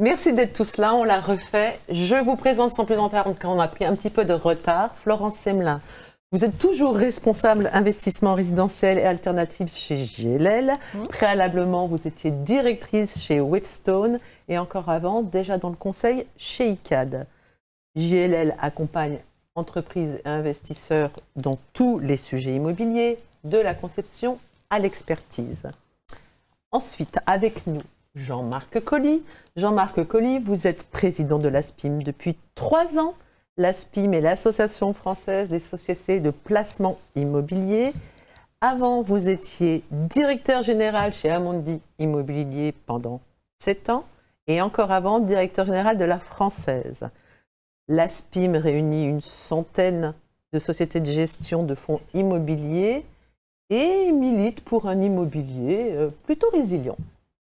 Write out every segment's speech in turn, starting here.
Merci d'être tous là, on l'a refait. Je vous présente sans plus attendre quand on a pris un petit peu de retard. Florence Semelin, vous êtes toujours responsable investissement résidentiel et alternatif chez JLL. Préalablement, vous étiez directrice chez Webstone et encore avant, déjà dans le conseil chez ICAD. JLL accompagne entreprises et investisseurs dans tous les sujets immobiliers, de la conception à l'expertise. Ensuite, avec nous, Jean-Marc Colly. Jean-Marc Colly, vous êtes président de l'ASPIM depuis 3 ans. L'ASPIM est l'Association française des sociétés de placement immobilier. Avant, vous étiez directeur général chez Amundi Immobilier pendant 7 ans. Et encore avant, directeur général de la Française. L'ASPIM réunit une centaine de sociétés de gestion de fonds immobiliers et milite pour un immobilier plutôt résilient.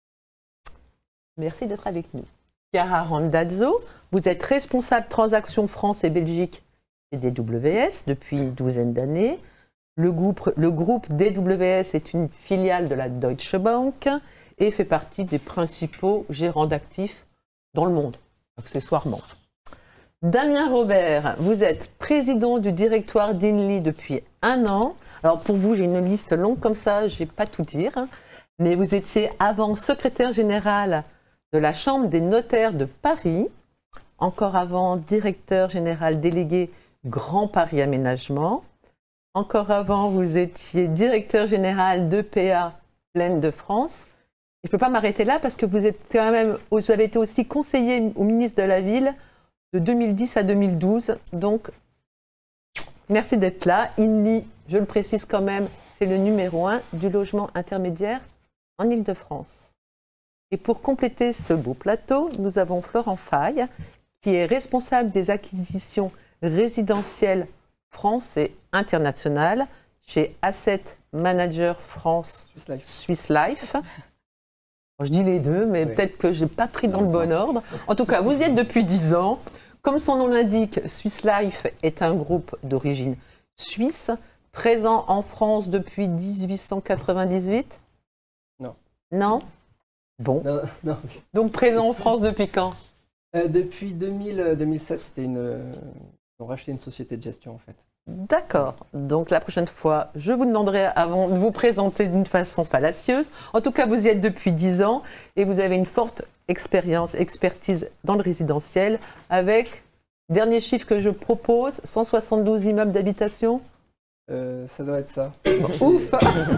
Merci d'être avec nous. Chiara Randazzo, vous êtes responsable transactions France et Belgique chez DWS depuis une douzaine d'années. Le groupe DWS est une filiale de la Deutsche Bank et fait partie des principaux gérants d'actifs dans le monde, accessoirement. Damien Robert, vous êtes président du directoire d'Inly depuis 1 an. Alors pour vous, j'ai une liste longue comme ça, je ne vais pas tout dire. Mais vous étiez avant secrétaire général de la Chambre des notaires de Paris. Encore avant, directeur général délégué Grand Paris Aménagement. Encore avant, vous étiez directeur général d'EPA Plaine de France. Je ne peux pas m'arrêter là parce que vous avez été aussi conseiller au ministre de la Ville de 2010 à 2012. Donc, merci d'être là. INLI, je le précise quand même, c'est le numéro 1 du logement intermédiaire en Île-de-France. Et pour compléter ce beau plateau, nous avons Florent Faye, qui est responsable des acquisitions résidentielles France et internationales chez Asset Manager France Swiss Life. Je dis les deux, mais oui. Peut-être que je n'ai pas pris dans le bon ordre. En tout cas, vous y êtes depuis 10 ans. Comme son nom l'indique, Swiss Life est un groupe d'origine suisse, présent en France depuis 1898. Non. Non? Bon. Non. Donc présent en France depuis quand? Depuis 2007, on racheté une société de gestion en fait. D'accord. Donc la prochaine fois, je vous demanderai avant de vous présenter d'une façon fallacieuse. En tout cas, vous y êtes depuis 10 ans et vous avez une forte expertise dans le résidentiel avec, dernier chiffre que je propose, 172 immeubles d'habitation. Ça doit être ça. Ouf.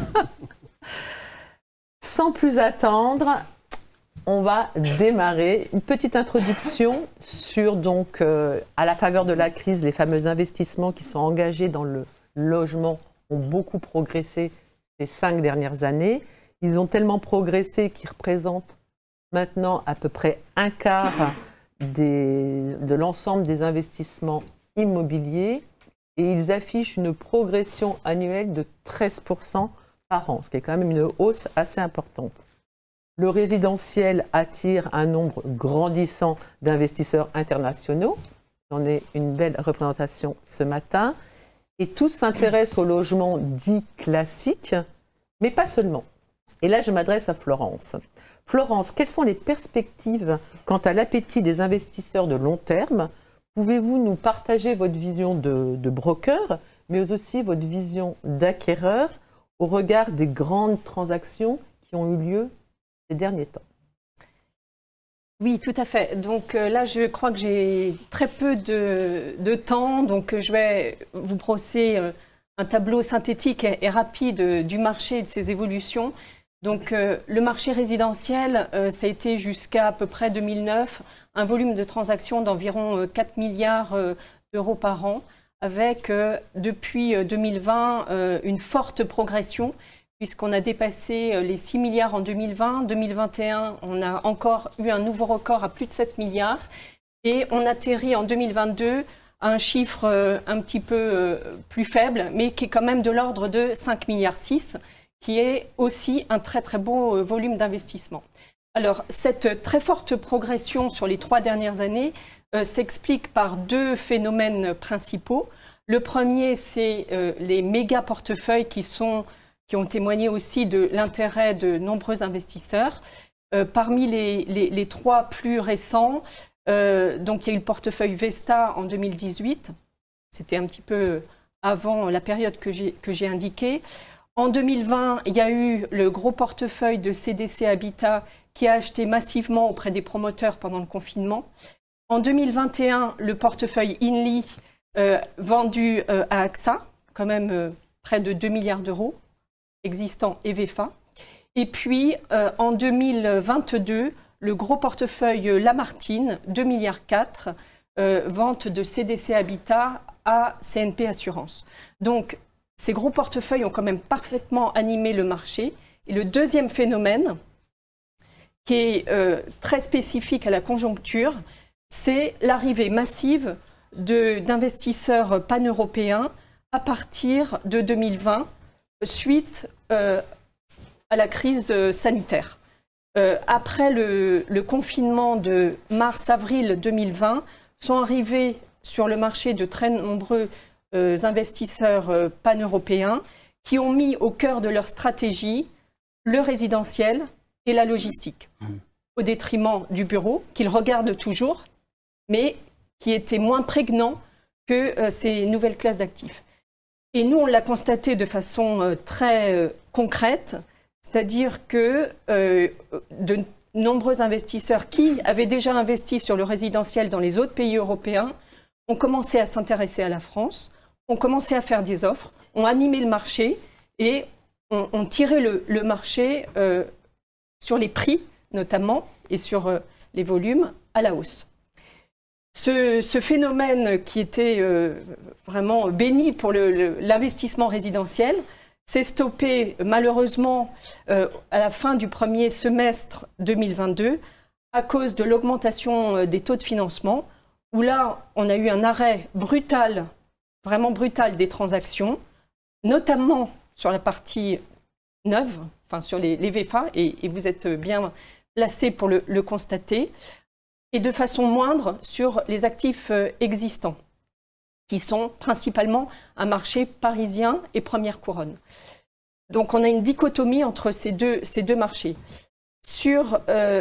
Sans plus attendre, on va démarrer une petite introduction sur à la faveur de la crise, les fameux investissements qui sont engagés dans le logement ont beaucoup progressé ces 5 dernières années. Ils ont tellement progressé qu'ils représentent maintenant à peu près 1/4 de l'ensemble des investissements immobiliers et ils affichent une progression annuelle de 13% par an, ce qui est quand même une hausse assez importante. Le résidentiel attire un nombre grandissant d'investisseurs internationaux. J'en ai une belle représentation ce matin. Et tous s'intéressent au logement dit classique, mais pas seulement. Et là, je m'adresse à Florence. Florence, quelles sont les perspectives quant à l'appétit des investisseurs de long terme? Pouvez-vous nous partager votre vision de broker, mais aussi votre vision d'acquéreur au regard des grandes transactions qui ont eu lieu ces derniers temps? Oui, tout à fait. Donc là, je crois que j'ai très peu de temps, donc je vais vous brosser un tableau synthétique et rapide du marché et de ses évolutions. Donc le marché résidentiel, ça a été jusqu'à à peu près 2009, un volume de transactions d'environ 4 milliards d'euros par an, avec depuis 2020 une forte progression, puisqu'on a dépassé les 6 milliards en 2020. 2021, on a encore eu un nouveau record à plus de 7 milliards. Et on atterrit en 2022 à un chiffre un petit peu plus faible, mais qui est quand même de l'ordre de 5,6 milliards, qui est aussi un très très beau volume d'investissement. Alors, cette très forte progression sur les 3 dernières années s'explique par 2 phénomènes principaux. Le premier, c'est les méga portefeuilles qui ont témoigné aussi de l'intérêt de nombreux investisseurs. Parmi les 3 plus récents, donc il y a eu le portefeuille Vesta en 2018. C'était un petit peu avant la période que j'ai indiquée. En 2020, il y a eu le gros portefeuille de CDC Habitat qui a acheté massivement auprès des promoteurs pendant le confinement. En 2021, le portefeuille Inly vendu à AXA, quand même près de 2 milliards d'euros, existant et VEFA. Et puis, en 2022, le gros portefeuille Lamartine, 2,4 milliards, vente de CDC Habitat à CNP Assurance. Donc, ces gros portefeuilles ont quand même parfaitement animé le marché. Et le deuxième phénomène, qui est très spécifique à la conjoncture, c'est l'arrivée massive d'investisseurs pan-européens à partir de 2020, suite à la crise sanitaire. Après le confinement de mars-avril 2020, sont arrivés sur le marché de très nombreux investisseurs pan-européens qui ont mis au cœur de leur stratégie le résidentiel et la logistique, au détriment du bureau, qu'ils regardent toujours, mais qui était moins prégnant que ces nouvelles classes d'actifs. Et nous, on l'a constaté de façon très concrète, c'est-à-dire que de nombreux investisseurs qui avaient déjà investi sur le résidentiel dans les autres pays européens ont commencé à s'intéresser à la France, ont commencé à faire des offres, ont animé le marché et ont tiré le marché sur les prix notamment et sur les volumes à la hausse. Ce phénomène qui était vraiment béni pour l'investissement résidentiel s'est stoppé malheureusement à la fin du premier semestre 2022 à cause de l'augmentation des taux de financement, où là, on a eu un arrêt brutal, vraiment brutal des transactions, notamment sur la partie neuve, enfin sur les VEFA, et vous êtes bien placé pour le constater, et de façon moindre sur les actifs existants, qui sont principalement un marché parisien et première couronne. Donc on a une dichotomie entre ces deux marchés. Sur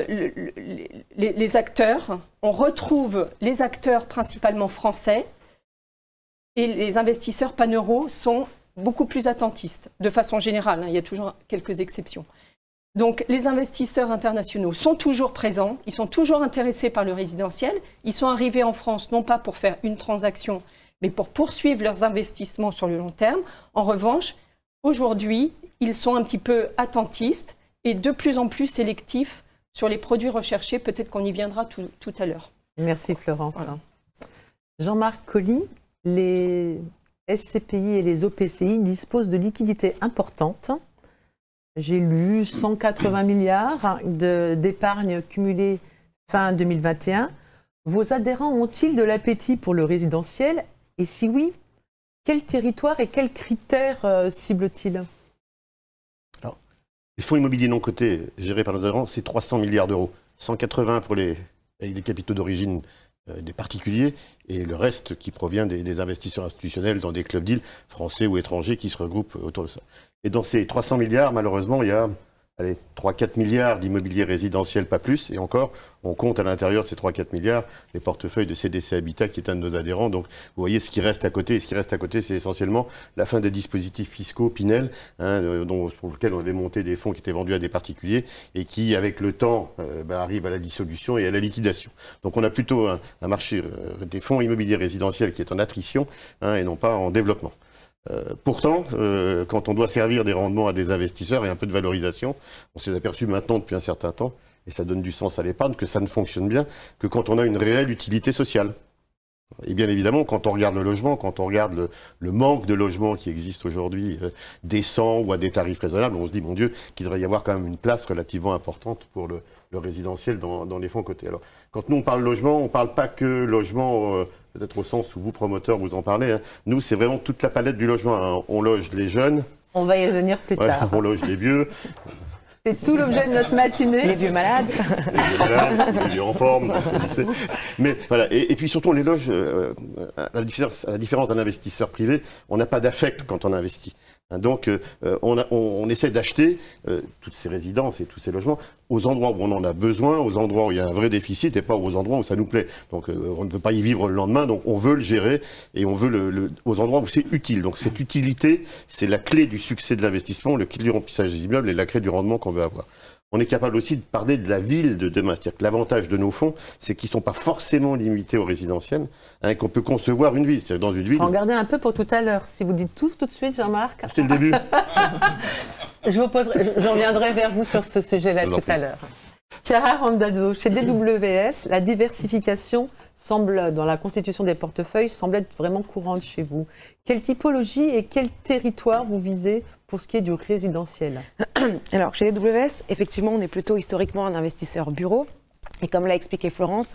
les acteurs, on retrouve les acteurs principalement français et les investisseurs pan-euro sont beaucoup plus attentistes, de façon générale, hein, il y a toujours quelques exceptions. Donc les investisseurs internationaux sont toujours présents, ils sont toujours intéressés par le résidentiel, ils sont arrivés en France non pas pour faire une transaction, mais pour poursuivre leurs investissements sur le long terme. En revanche, aujourd'hui, ils sont un petit peu attentistes et de plus en plus sélectifs sur les produits recherchés. Peut-être qu'on y viendra tout à l'heure. Merci Florence. Voilà. Jean-Marc Colly, les SCPI et les OPCI disposent de liquidités importantes. J'ai lu 180 milliards d'épargne cumulée fin 2021. Vos adhérents ont-ils de l'appétit pour le résidentiel? Et si oui, quel territoire et quels critères ciblent-ils? Les fonds immobiliers non cotés gérés par nos adhérents, c'est 300 milliards d'euros. 180 pour les capitaux d'origine des particuliers et le reste qui provient des investisseurs institutionnels dans des clubs deals français ou étrangers qui se regroupent autour de ça. Et dans ces 300 milliards, malheureusement, il y a 3-4 milliards d'immobilier résidentiel, pas plus. Et encore, on compte à l'intérieur de ces 3-4 milliards les portefeuilles de CDC Habitat, qui est un de nos adhérents. Donc, vous voyez ce qui reste à côté. Et ce qui reste à côté, c'est essentiellement la fin des dispositifs fiscaux Pinel, pour lesquels on avait monté des fonds qui étaient vendus à des particuliers et qui, avec le temps, arrivent à la dissolution et à la liquidation. Donc, on a plutôt un marché des fonds immobiliers résidentiels qui est en attrition et non pas en développement. Pourtant, quand on doit servir des rendements à des investisseurs et un peu de valorisation, on s'est aperçu maintenant depuis un certain temps, et ça donne du sens à l'épargne, que ça ne fonctionne bien que quand on a une réelle utilité sociale. Et bien évidemment, quand on regarde le logement, quand on regarde le manque de logements qui existe aujourd'hui, décent ou à des tarifs raisonnables, on se dit, mon Dieu, qu'il devrait y avoir quand même une place relativement importante pour le résidentiel dans les fonds cotés. Alors, quand nous on parle logement, on ne parle pas que logement, peut-être au sens où vous, promoteurs, vous en parlez. Hein. Nous, c'est vraiment toute la palette du logement. Hein. On loge les jeunes. On va y revenir plus tard. On loge les vieux. C'est tout l'objet de notre matinée. Les vieux malades. Les vieux malades, les vieux en forme. Mais voilà. Et puis surtout, on les loge, à la différence d'un investisseur privé, on n'a pas d'affect quand on investit. Donc, on essaie d'acheter toutes ces résidences et tous ces logements aux endroits où on en a besoin, aux endroits où il y a un vrai déficit et pas aux endroits où ça nous plaît. Donc, on ne peut pas y vivre le lendemain, donc on veut le gérer et on veut aux endroits où c'est utile. Donc, cette utilité, c'est la clé du succès de l'investissement, le clé du remplissage des immeubles et la clé du rendement qu'on veut avoir. On est capable aussi de parler de la ville de demain. C'est-à-dire que l'avantage de nos fonds, c'est qu'ils ne sont pas forcément limités aux résidentiels, hein, qu'on peut concevoir une ville. C'est-à-dire dans une ville. On va regarder un peu pour tout à l'heure. Si vous dites tout de suite, Jean-Marc. C'était le début. Je reviendrai vers vous sur ce sujet-là tout à l'heure. Chiara Randazzo, chez DWS, la diversification semble, dans la constitution des portefeuilles, semble être vraiment courante chez vous. Quelle typologie et quel territoire vous visez pour ce qui est du résidentiel? Alors, chez DWS, effectivement, on est plutôt historiquement un investisseur bureau. Et comme l'a expliqué Florence,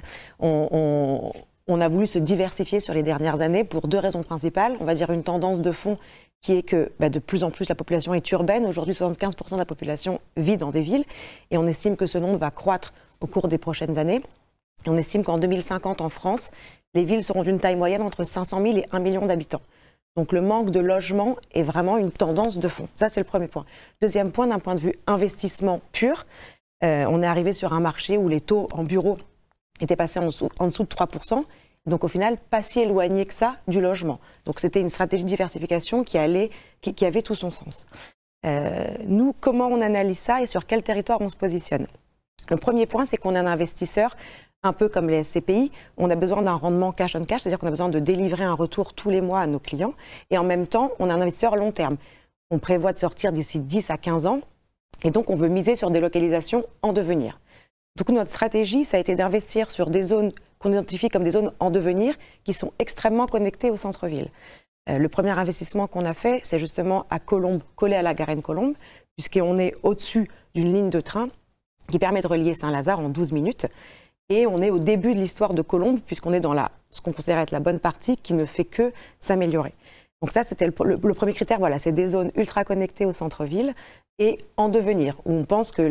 on a voulu se diversifier sur les dernières années pour deux raisons principales. On va dire une tendance de fond qui est que de plus en plus la population est urbaine. Aujourd'hui, 75% de la population vit dans des villes et on estime que ce nombre va croître au cours des prochaines années. Et on estime qu'en 2050, en France, les villes seront d'une taille moyenne entre 500 000 et 1 million d'habitants. Donc le manque de logement est vraiment une tendance de fond. Ça, c'est le premier point. Deuxième point, d'un point de vue investissement pur, on est arrivé sur un marché où les taux en bureau étaient passés en dessous de 3%. Donc au final, pas si éloigné que ça du logement. Donc c'était une stratégie de diversification qui avait tout son sens. Nous, comment on analyse ça et sur quel territoire on se positionne? Le premier point, c'est qu'on est un investisseur, un peu comme les SCPI, on a besoin d'un rendement cash on cash, c'est-à-dire qu'on a besoin de délivrer un retour tous les mois à nos clients. Et en même temps, on est un investisseur long terme. On prévoit de sortir d'ici 10 à 15 ans. Et donc, on veut miser sur des localisations en devenir. Donc, notre stratégie, ça a été d'investir sur des zones qu'on identifie comme des zones en devenir qui sont extrêmement connectées au centre-ville. Le premier investissement qu'on a fait, c'est justement à Colombes, collé à la Garenne-Colombe, puisqu'on est au-dessus d'une ligne de train qui permet de relier Saint-Lazare en 12 minutes. Et on est au début de l'histoire de Colombes, puisqu'on est dans ce qu'on considère être la bonne partie qui ne fait que s'améliorer. Donc ça, c'était le premier critère. Voilà, c'est des zones ultra connectées au centre-ville et en devenir, où on pense que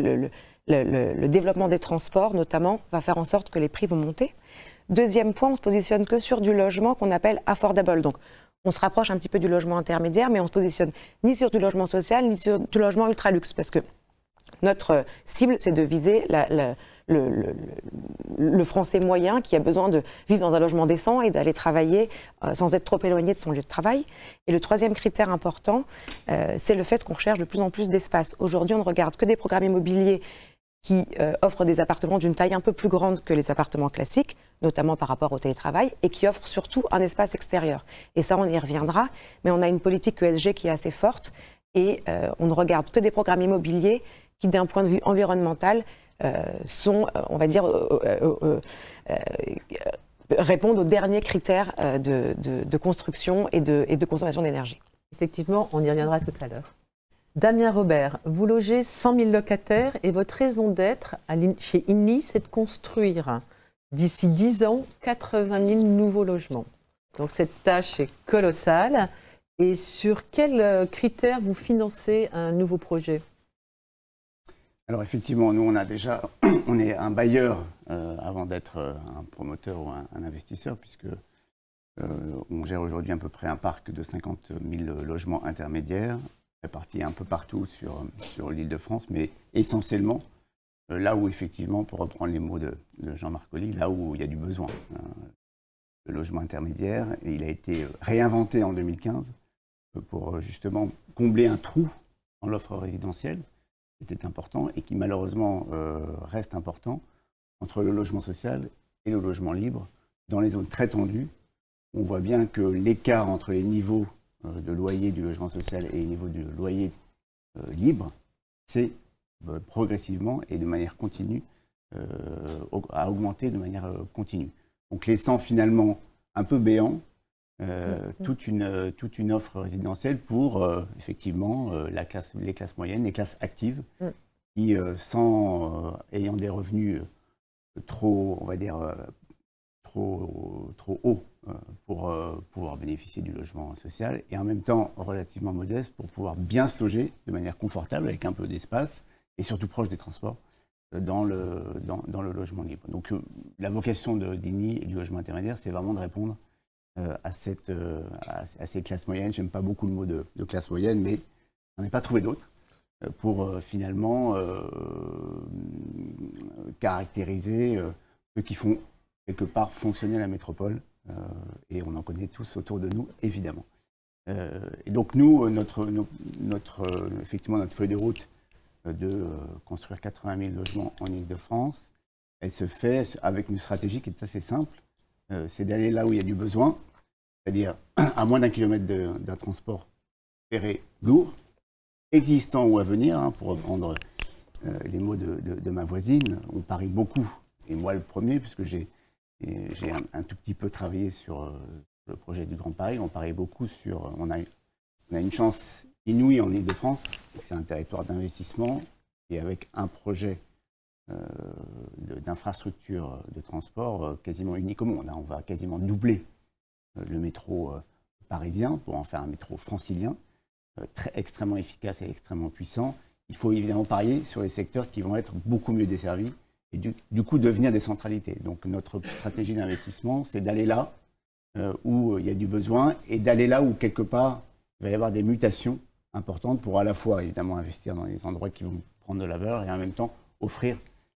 le développement des transports, notamment, va faire en sorte que les prix vont monter. Deuxième point, on se positionne que sur du logement qu'on appelle affordable. Donc, on se rapproche un petit peu du logement intermédiaire, mais on se positionne ni sur du logement social, ni sur du logement ultra luxe, parce que notre cible, c'est de viser le Français moyen qui a besoin de vivre dans un logement décent et d'aller travailler sans être trop éloigné de son lieu de travail. Et le troisième critère important, c'est le fait qu'on recherche de plus en plus d'espace. Aujourd'hui, on ne regarde que des programmes immobiliers qui offrent des appartements d'une taille un peu plus grande que les appartements classiques, notamment par rapport au télétravail, et qui offrent surtout un espace extérieur. Et ça, on y reviendra, mais on a une politique ESG qui est assez forte et on ne regarde que des programmes immobiliers qui, d'un point de vue environnemental, on va dire, répondent aux derniers critères de construction et de consommation d'énergie. Effectivement, on y reviendra tout à l'heure. Damien Robert, vous logez 100 000 locataires et votre raison d'être chez INLI, c'est de construire d'ici 10 ans 80 000 nouveaux logements. Donc cette tâche est colossale. Et sur quels critères vous financez un nouveau projet ? Alors effectivement, nous on est un bailleur avant d'être un promoteur ou un investisseur, puisque on gère aujourd'hui à peu près un parc de 50 000 logements intermédiaires, répartis un peu partout sur l'Île-de-France, mais essentiellement là où effectivement, pour reprendre les mots de Jean-Marc Colli, là où il y a du besoin. Le logement intermédiaire, et il a été réinventé en 2015 pour justement combler un trou dans l'offre résidentielle, était important et qui malheureusement reste important entre le logement social et le logement libre. Dans les zones très tendues, on voit bien que l'écart entre les niveaux de loyer du logement social et les niveaux du loyer libre, c'est progressivement et de manière continue, à augmenter de manière continue. Donc laissant finalement un peu béant toute une offre résidentielle pour effectivement les classes moyennes, les classes actives, qui ayant des revenus trop, on va dire, trop hauts pour pouvoir bénéficier du logement social et en même temps relativement modeste pour pouvoir bien se loger de manière confortable avec un peu d'espace et surtout proche des transports dans le logement libre. Donc la vocation d'INLI et du logement intermédiaire, c'est vraiment de répondre à ces classes moyennes. J'aime pas beaucoup le mot de classe moyenne, mais On n'a pas trouvé d'autres pour finalement caractériser ceux qui font quelque part fonctionner la métropole. Et on en connaît tous autour de nous, évidemment. Et donc nous, effectivement, notre feuille de route de construire 80 000 logements en Île-de-France, elle se fait avec une stratégie qui est assez simple. C'est d'aller là où il y a du besoin, c'est-à-dire à moins d'un kilomètre d'un transport ferré lourd, existant ou à venir, hein, pour reprendre les mots de ma voisine. On parie beaucoup, et moi le premier, puisque j'ai un tout petit peu travaillé sur le projet du Grand Paris. On parie beaucoup sur... On a une chance inouïe en Île-de-France, c'est que c'est un territoire d'investissement, et avec un projet d'infrastructure de transport quasiment unique au monde. On va quasiment doubler le métro parisien pour en faire un métro francilien, extrêmement efficace et extrêmement puissant. Il faut évidemment parier sur les secteurs qui vont être beaucoup mieux desservis et du coup devenir des centralités. Donc notre stratégie d'investissement, c'est d'aller là où il y a du besoin et d'aller là où quelque part il va y avoir des mutations importantes pour à la fois évidemment investir dans les endroits qui vont prendre de la valeur et en même temps offrir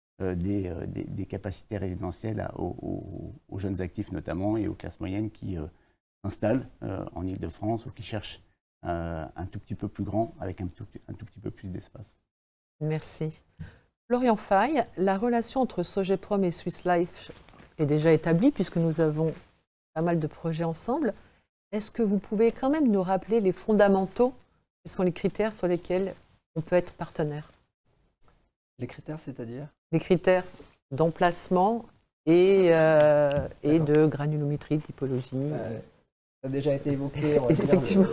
des capacités résidentielles aux jeunes actifs notamment et aux classes moyennes qui s'installent en Île-de-France ou qui cherchent un tout petit peu plus grand avec un tout petit peu plus d'espace. Merci. Florian Faye, la relation entre Sogeprom et Swiss Life est déjà établie puisque nous avons pas mal de projets ensemble. Est-ce que vous pouvez quand même nous rappeler les fondamentaux? Quels sont les critères sur lesquels on peut être partenaire? Les critères, c'est-à-dire? Les critères d'emplacement et de granulométrie, de typologie. Ça a déjà été évoqué. On va Effectivement.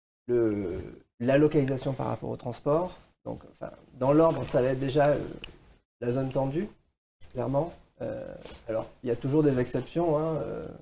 La localisation par rapport au transport. Donc, dans l'ordre, ça va être déjà la zone tendue, clairement. Alors, il y a toujours des exceptions. Hein,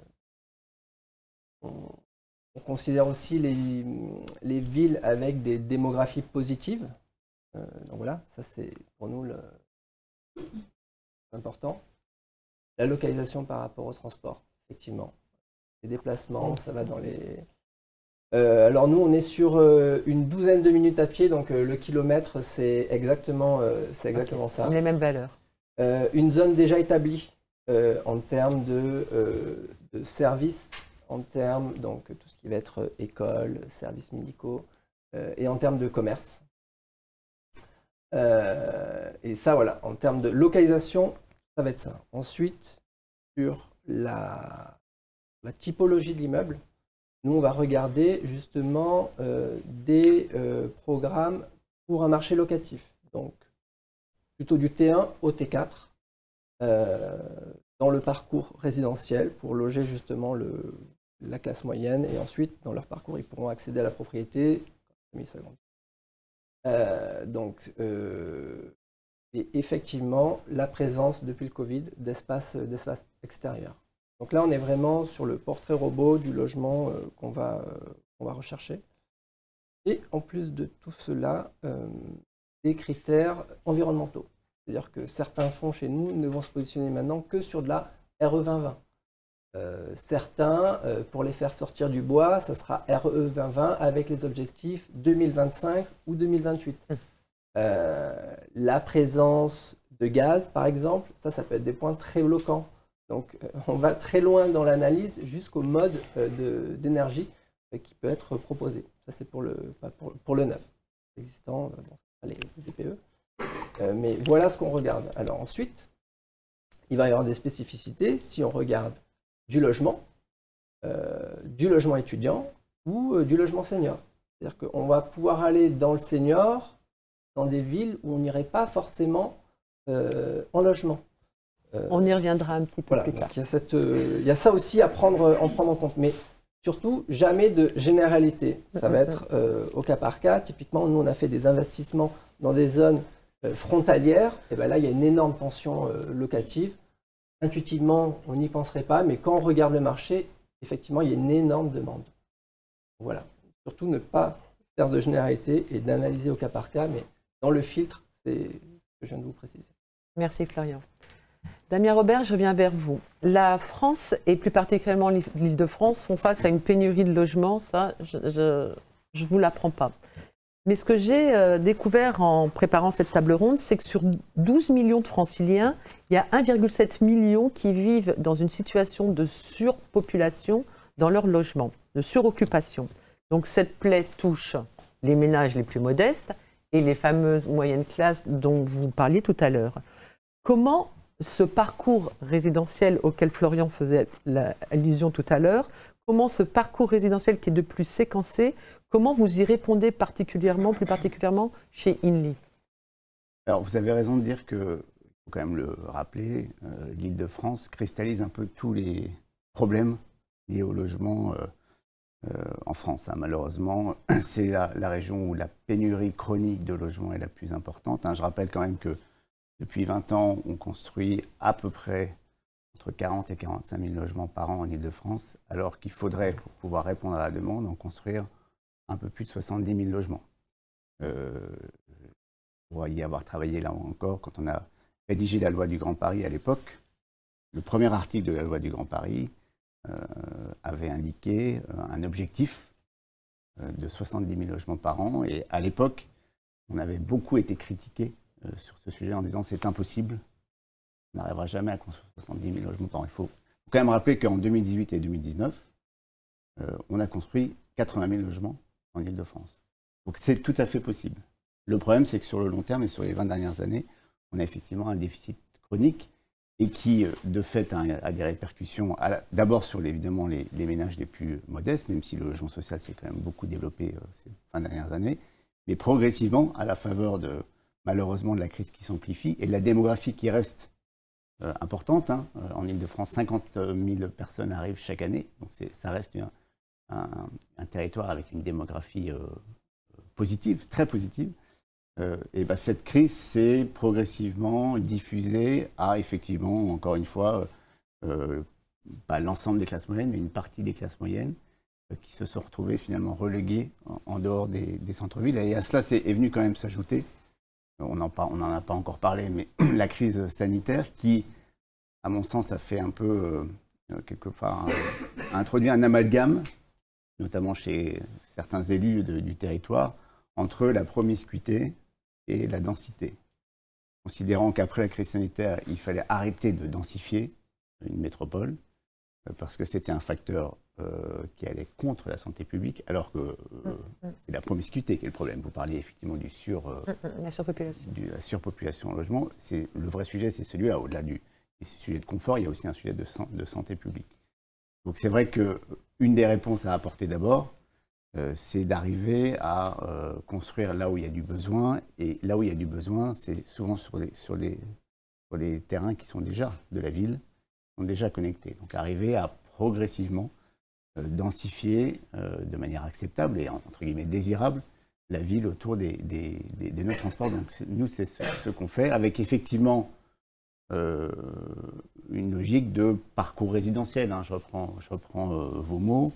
on considère aussi les villes avec des démographies positives. Donc voilà, ça c'est pour nous important. La localisation par rapport au transport, effectivement. Les déplacements, ça va dans les... alors nous, on est sur une douzaine de minutes à pied, donc le kilomètre, c'est exactement ça. Les mêmes valeurs. Une zone déjà établie en termes de services, en termes, donc tout ce qui va être école, services médicaux, et en termes de commerce. Et ça, voilà, en termes de localisation, ça va être ça. Ensuite, sur la typologie de l'immeuble, nous, on va regarder justement des programmes pour un marché locatif. Donc, plutôt du T1 au T4 dans le parcours résidentiel pour loger justement la classe moyenne. Et ensuite, dans leur parcours, ils pourront accéder à la propriété. Et effectivement, la présence depuis le Covid d'espaces extérieurs. Donc là, on est vraiment sur le portrait robot du logement qu'on va rechercher. Et en plus de tout cela, des critères environnementaux. C'est-à-dire que certains fonds chez nous ne vont se positionner maintenant que sur de la RE 2020. Certains, pour les faire sortir du bois, ça sera RE 2020 avec les objectifs 2025 ou 2028. La présence de gaz, par exemple, ça peut être des points très bloquants. Donc, on va très loin dans l'analyse jusqu'au mode d'énergie qui peut être proposé. Ça, c'est pour le neuf, existant, les DPE. Mais voilà ce qu'on regarde. Alors ensuite, il va y avoir des spécificités si on regarde du logement étudiant ou du logement senior. C'est-à-dire qu'on va pouvoir aller dans le senior, dans des villes où on n'irait pas forcément en logement. On y reviendra un petit peu voilà, plus tard. Il y a ça aussi à prendre en compte, mais surtout jamais de généralité. Ça va être au cas par cas. Typiquement, nous on a fait des investissements dans des zones frontalières. Et bien là, il y a une énorme tension locative. Intuitivement, on n'y penserait pas, mais quand on regarde le marché, effectivement, il y a une énorme demande. Voilà. Surtout ne pas faire de généralité et d'analyser au cas par cas, mais dans le filtre, c'est ce que je viens de vous préciser. Merci Florian. Damien Robert, je reviens vers vous. La France, et plus particulièrement l'Île-de-France, font face à une pénurie de logements, ça, je ne vous l'apprends pas. Mais ce que j'ai découvert en préparant cette table ronde, c'est que sur 12 millions de franciliens, il y a 1,7 million qui vivent dans une situation de surpopulation dans leur logement, de suroccupation. Donc cette plaie touche les ménages les plus modestes et les fameuses moyennes classes dont vous parliez tout à l'heure. Comment ce parcours résidentiel auquel Florian faisait allusion tout à l'heure, comment ce parcours résidentiel qui est de plus séquencé, comment vous y répondez plus particulièrement chez Inly? Alors, vous avez raison de dire que, il faut quand même le rappeler, l'Île-de-France cristallise un peu tous les problèmes liés au logement en France. Malheureusement, c'est la région où la pénurie chronique de logements est la plus importante. Je rappelle quand même que depuis 20 ans, on construit à peu près entre 40 et 45 000 logements par an en Île-de-France, alors qu'il faudrait, pour pouvoir répondre à la demande, en construire un peu plus de 70 000 logements. Pour y avoir travaillé là encore, quand on a rédigé la loi du Grand Paris à l'époque, le premier article de la loi du Grand Paris avait indiqué un objectif de 70 000 logements par an. Et à l'époque, on avait beaucoup été critiqué sur ce sujet en disant c'est impossible, on n'arrivera jamais à construire 70 000 logements par an. Il faut quand même rappeler qu'en 2018 et 2019, on a construit 80 000 logements en Île-de-France. Donc c'est tout à fait possible. Le problème, c'est que sur le long terme et sur les 20 dernières années, on a effectivement un déficit chronique et qui, de fait, a des répercussions d'abord sur évidemment les ménages les plus modestes, même si le logement social s'est quand même beaucoup développé ces 20 dernières années, mais progressivement, à la faveur malheureusement de la crise qui s'amplifie et de la démographie qui reste importante. En Île-de-France, 50 000 personnes arrivent chaque année, donc ça reste un territoire avec une démographie positive, très positive. Et cette crise s'est progressivement diffusée à, effectivement, encore une fois, pas l'ensemble des classes moyennes, mais une partie des classes moyennes qui se sont retrouvées finalement reléguées en dehors des centres-villes. Et à cela est venu quand même s'ajouter, on n'en a pas encore parlé, mais la crise sanitaire qui, à mon sens, a fait un peu, quelque part, a introduit un amalgame, notamment chez certains élus du territoire, entre la promiscuité et la densité. Considérant qu'après la crise sanitaire, il fallait arrêter de densifier une métropole, parce que c'était un facteur qui allait contre la santé publique, alors que c'est la promiscuité qui est le problème. Vous parliez effectivement la surpopulation. De la surpopulation en logement. Le vrai sujet, c'est celui-là. Au-delà du sujet de confort, il y a aussi un sujet de santé publique. Donc c'est vrai qu'une des réponses à apporter d'abord, c'est d'arriver à construire là où il y a du besoin. Et là où il y a du besoin, c'est souvent sur des terrains qui sont déjà de la ville, qui sont déjà connectés. Donc arriver à progressivement densifier de manière acceptable et entre guillemets désirable la ville autour des nœuds de transport. Donc nous, c'est ce qu'on fait avec effectivement une logique de parcours résidentiel. Je reprends vos mots.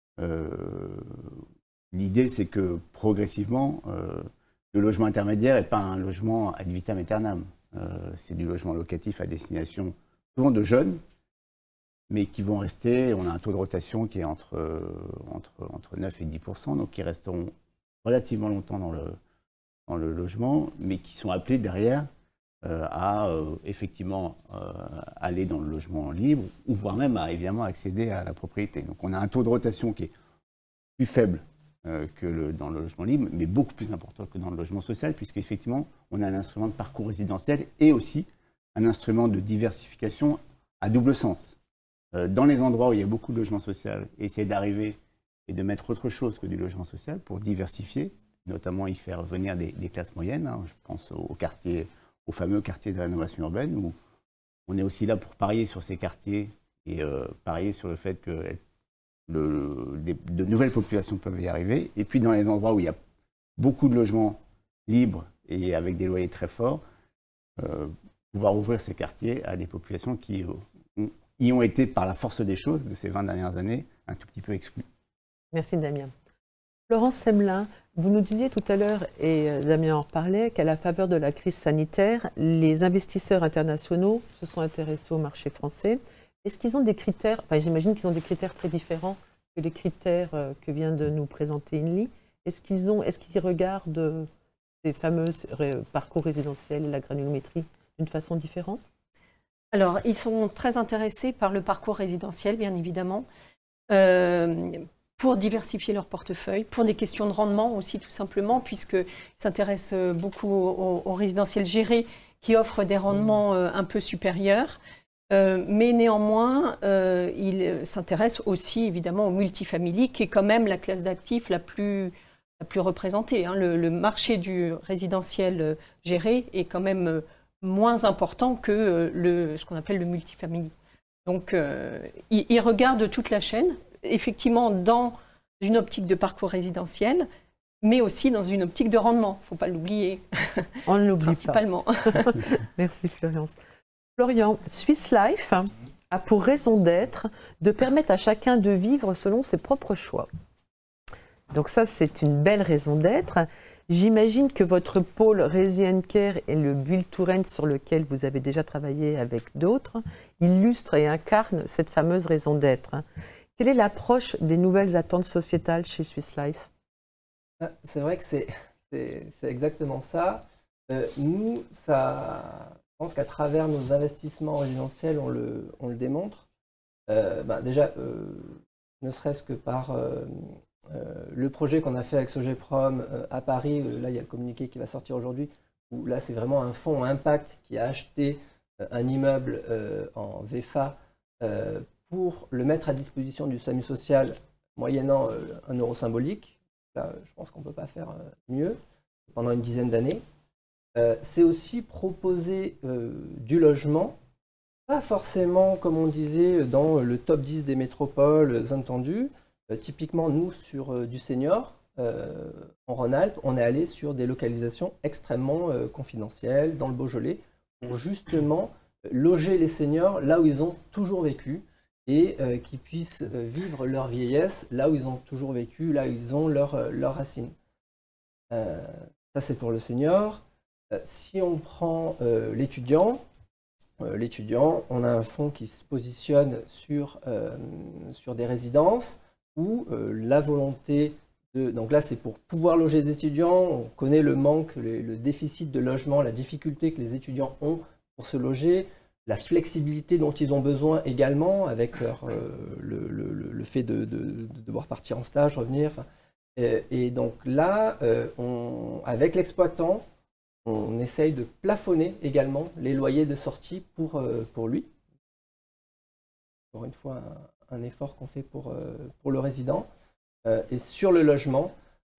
L'idée, c'est que progressivement, le logement intermédiaire n'est pas un logement ad vitam aeternam. C'est du logement locatif à destination souvent de jeunes, mais qui vont rester, on a un taux de rotation qui est entre 9 et 10%, donc qui resteront relativement longtemps dans le logement, mais qui sont appelés derrière à effectivement aller dans le logement libre, ou voire même à évidemment accéder à la propriété. Donc on a un taux de rotation qui est plus faible que dans le logement libre, mais beaucoup plus important que dans le logement social, puisqu'effectivement on a un instrument de parcours résidentiel et aussi un instrument de diversification à double sens. Dans les endroits où il y a beaucoup de logements sociaux, essayer d'arriver et de mettre autre chose que du logement social pour diversifier, notamment y faire venir des classes moyennes. Je pense aux fameux quartiers de rénovation urbaine, où on est aussi là pour parier sur ces quartiers et parier sur le fait que de nouvelles populations peuvent y arriver. Et puis dans les endroits où il y a beaucoup de logements libres et avec des loyers très forts, pouvoir ouvrir ces quartiers à des populations qui y ont été, par la force des choses de ces 20 dernières années, un tout petit peu exclus. Merci Damien. Florence Semelin, vous nous disiez tout à l'heure, et Damien en parlait, qu'à la faveur de la crise sanitaire, les investisseurs internationaux se sont intéressés au marché français. Est-ce qu'ils ont des critères, j'imagine qu'ils ont des critères très différents que les critères que vient de nous présenter Inly. Est-ce qu'ils regardent ces fameux parcours résidentiels et la granulométrie d'une façon différente? Alors, ils sont très intéressés par le parcours résidentiel, bien évidemment, pour diversifier leur portefeuille, pour des questions de rendement aussi, tout simplement, puisqu'ils s'intéressent beaucoup au résidentiel géré qui offre des rendements un peu supérieurs. Mais néanmoins, ils s'intéressent aussi, évidemment, au multifamily, qui est quand même la classe d'actifs la plus représentée. Hein. Le marché du résidentiel géré est quand même moins important que ce qu'on appelle le multifamily. Donc, ils regardent toute la chaîne, effectivement dans une optique de parcours résidentiel, mais aussi dans une optique de rendement. Il ne faut pas l'oublier. On ne l'oublie principalement. pas. Merci Florence. Florian, Swiss Life a pour raison d'être de permettre à chacun de vivre selon ses propres choix. Donc ça, c'est une belle raison d'être. J'imagine que votre pôle Resi & Care et le Build to Rent sur lequel vous avez déjà travaillé avec d'autres illustrent et incarnent cette fameuse raison d'être. Quelle est l'approche des nouvelles attentes sociétales chez Swiss Life? C'est vrai que c'est exactement ça. Nous, je pense qu'à travers nos investissements résidentiels, on le démontre. Déjà, ne serait-ce que par le projet qu'on a fait avec Sogeprom à Paris, là il y a le communiqué qui va sortir aujourd'hui, où là c'est vraiment un fonds impact qui a acheté un immeuble en VFA pour le mettre à disposition du SAMU social moyennant 1 euro symbolique. Là, je pense qu'on ne peut pas faire mieux pendant une dizaine d'années. C'est aussi proposer du logement, pas forcément, comme on disait, dans le top 10 des métropoles, zones tendues. Typiquement, nous, sur du senior, en Rhône-Alpes, on est allé sur des localisations extrêmement confidentielles, dans le Beaujolais, pour justement loger les seniors là où ils ont toujours vécu et qu'ils puissent vivre leur vieillesse là où ils ont toujours vécu, là où ils ont leurs racines. Ça, c'est pour le senior. Si on prend l'étudiant, on a un fonds qui se positionne sur des résidences où la volonté de... Donc là, c'est pour pouvoir loger les étudiants. On connaît le manque, le déficit de logement, la difficulté que les étudiants ont pour se loger, la flexibilité dont ils ont besoin également avec le fait de devoir partir en stage, revenir. Et donc là, avec l'exploitant, on essaye de plafonner également les loyers de sortie pour lui. Encore une fois, un effort qu'on fait pour le résident. Et sur le logement,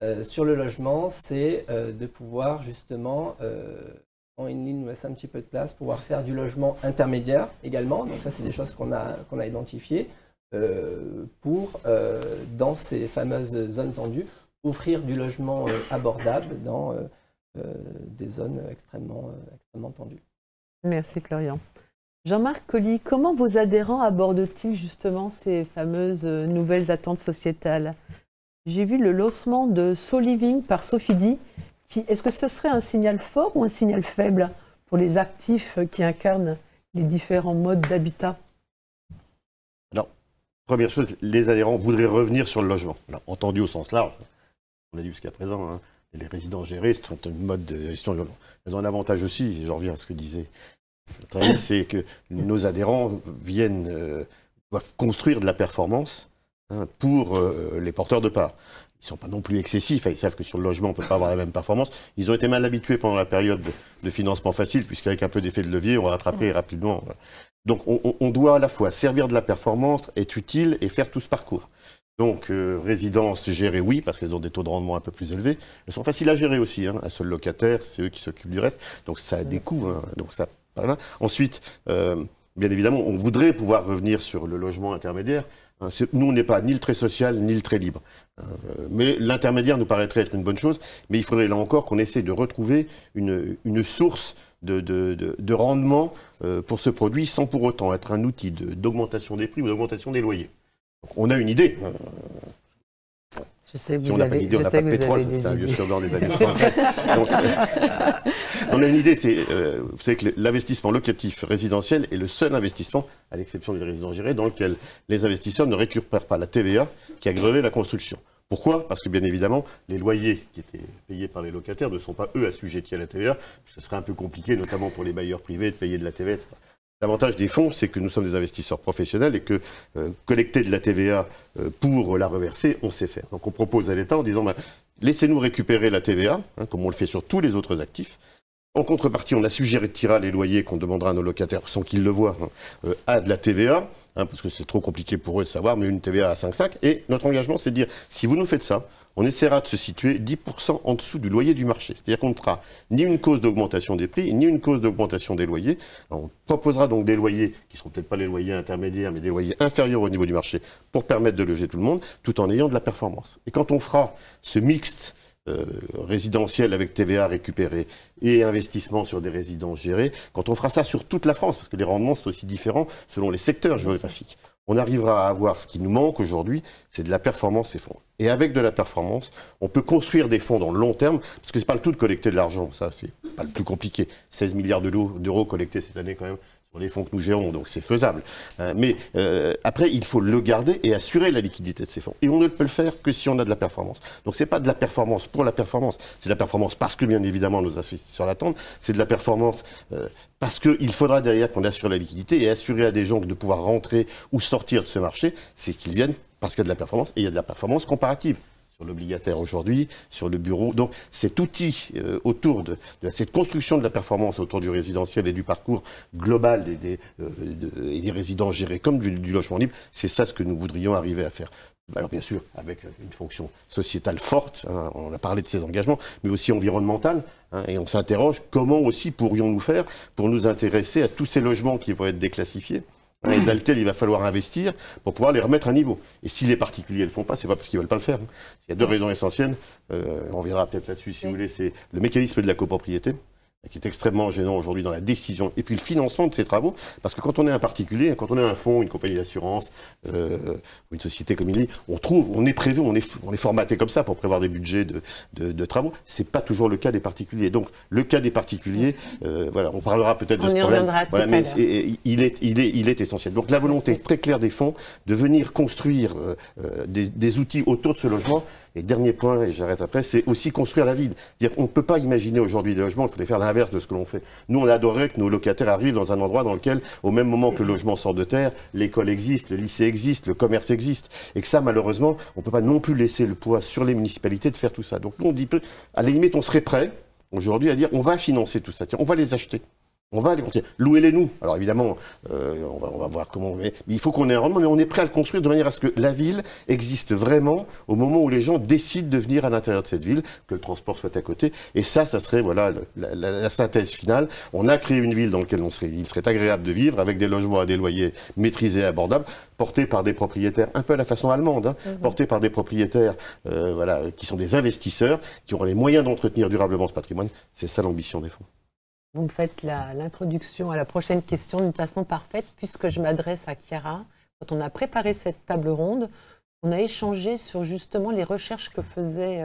c'est de pouvoir justement, quand une ligne nous laisse un petit peu de place, pouvoir faire du logement intermédiaire également. Donc ça, c'est des choses qu'on a identifiées pour, dans ces fameuses zones tendues, offrir du logement abordable dans des zones extrêmement tendues. Merci Florian. Jean-Marc Colly, comment vos adhérents abordent-ils justement ces fameuses nouvelles attentes sociétales? J'ai vu le lancement de SoLiving par Sofidy. Est-ce que ce serait un signal fort ou un signal faible pour les actifs qui incarnent les différents modes d'habitat? Alors, première chose, les adhérents voudraient revenir sur le logement. Alors, entendu au sens large, on l'a dit jusqu'à présent, hein, les résidences gérées sont un mode de gestion du logement. Elles ont un avantage aussi, et je reviens à ce que disait Nathalie, c'est que nos adhérents doivent construire de la performance pour les porteurs de parts. Ils ne sont pas non plus excessifs, ils savent que sur le logement, on ne peut pas avoir la même performance. Ils ont été mal habitués pendant la période de financement facile, puisqu'avec un peu d'effet de levier, on va rattraper rapidement. Donc on doit à la fois servir de la performance, être utile et faire tout ce parcours. Donc résidences gérées, oui, parce qu'elles ont des taux de rendement un peu plus élevés. Elles sont faciles à gérer aussi, hein. Un seul locataire, c'est eux qui s'occupent du reste. Donc ça a des coûts, hein. Donc ça, voilà. Ensuite, bien évidemment, on voudrait pouvoir revenir sur le logement intermédiaire. Nous, on n'est pas ni le très social, ni le très libre. Mais l'intermédiaire nous paraîtrait être une bonne chose. Mais il faudrait là encore qu'on essaie de retrouver une source de rendement pour ce produit sans pour autant être un outil d'augmentation des prix ou d'augmentation des loyers. Donc, on a une idée. Je sais que si vous on n'a pas d'idée, on n'a pas de pétrole, c'est un vieux slogan des années 60. On a une idée, vous savez que l'investissement locatif résidentiel est le seul investissement, à l'exception des résidences gérées, dans lequel les investisseurs ne récupèrent pas la TVA qui a grevé la construction. Pourquoi? Parce que bien évidemment, les loyers qui étaient payés par les locataires ne sont pas eux assujettis à la TVA. Ce serait un peu compliqué, notamment pour les bailleurs privés, de payer de la TVA, etc. L'avantage des fonds, c'est que nous sommes des investisseurs professionnels et que collecter de la TVA pour la reverser, on sait faire. Donc on propose à l'État en disant laissez-nous récupérer la TVA, comme on le fait sur tous les autres actifs. En contrepartie, on assujettira les loyers qu'on demandera à nos locataires sans qu'ils le voient à de la TVA, parce que c'est trop compliqué pour eux de savoir, mais une TVA à 5,5. Et notre engagement, c'est de dire, si vous nous faites ça, on essaiera de se situer 10% en dessous du loyer du marché. C'est-à-dire qu'on ne fera ni une cause d'augmentation des prix, ni une cause d'augmentation des loyers. On proposera donc des loyers qui ne seront peut-être pas les loyers intermédiaires, mais des loyers inférieurs au niveau du marché pour permettre de loger tout le monde, tout en ayant de la performance. Et quand on fera ce mixte résidentiel avec TVA récupérée et investissement sur des résidences gérées, quand on fera ça sur toute la France, parce que les rendements sont aussi différents selon les secteurs géographiques, on arrivera à avoir ce qui nous manque aujourd'hui, c'est de la performance et fonds. Et avec de la performance, on peut construire des fonds dans le long terme, parce que c'est pas le tout de collecter de l'argent, ça c'est pas le plus compliqué. 16 milliards d'euros collectés cette année quand même, sur les fonds que nous gérons, donc c'est faisable. Mais après, il faut le garder et assurer la liquidité de ces fonds. Et on ne peut le faire que si on a de la performance. Donc c'est pas de la performance pour la performance, c'est de la performance parce que bien évidemment nos investisseurs l'attendent, c'est de la performance parce qu'il faudra derrière qu'on assure la liquidité et assurer à des gens de pouvoir rentrer ou sortir de ce marché, c'est qu'ils viennent parce qu'il y a de la performance et il y a de la performance comparative. Sur l'obligataire aujourd'hui, sur le bureau. Donc cet outil autour de cette construction de la performance autour du résidentiel et du parcours global des résidences gérées comme du logement libre, c'est ça ce que nous voudrions arriver à faire. Alors bien sûr, avec une fonction sociétale forte, on a parlé de ces engagements, mais aussi environnementale, et on s'interroge comment aussi pourrions-nous faire pour nous intéresser à tous ces logements qui vont être déclassifiés, et dans lequel il va falloir investir pour pouvoir les remettre à niveau. Et si les particuliers ne le font pas, c'est pas parce qu'ils ne veulent pas le faire. Il y a deux raisons essentielles, on reviendra peut-être là-dessus si vous voulez, c'est le mécanisme de la copropriété, qui est extrêmement gênant aujourd'hui dans la décision, et puis le financement de ces travaux, parce que quand on est un particulier, quand on est un fonds, une compagnie d'assurance, ou une société comme il dit, on est prévu, on est formaté comme ça pour prévoir des budgets de travaux. C'est pas toujours le cas des particuliers. Donc le cas des particuliers, voilà, on parlera peut-être de ce problème. Voilà, mais il est essentiel. Donc la volonté très claire des fonds de venir construire des outils autour de ce logement. Et dernier point, et j'arrête après, c'est aussi construire la ville. C'est-à-dire qu'on ne peut pas imaginer aujourd'hui des logements, il faudrait faire l'inverse de ce que l'on fait. Nous, on adorerait que nos locataires arrivent dans un endroit dans lequel, au même moment que le logement sort de terre, l'école existe, le lycée existe, le commerce existe. Et que ça, malheureusement, on ne peut pas non plus laisser le poids sur les municipalités de faire tout ça. Donc nous, on dit, à la limite, on serait prêt aujourd'hui à dire, on va financer tout ça, tiens, on va les acheter. On va les construire. Louez-les nous. Alors évidemment, on va voir comment. Mais il faut qu'on ait un rendement, mais on est prêt à le construire de manière à ce que la ville existe vraiment au moment où les gens décident de venir à l'intérieur de cette ville, que le transport soit à côté. Et ça serait voilà la synthèse finale. On a créé une ville dans laquelle il serait agréable de vivre, avec des logements à des loyers maîtrisés, abordables, portés par des propriétaires, un peu à la façon allemande, portés par des propriétaires voilà, qui sont des investisseurs, qui auront les moyens d'entretenir durablement ce patrimoine. C'est ça l'ambition des fonds. Vous me faites l'introduction à la prochaine question d'une façon parfaite, puisque je m'adresse à Chiara. Quand on a préparé cette table ronde, on a échangé sur justement les recherches que faisait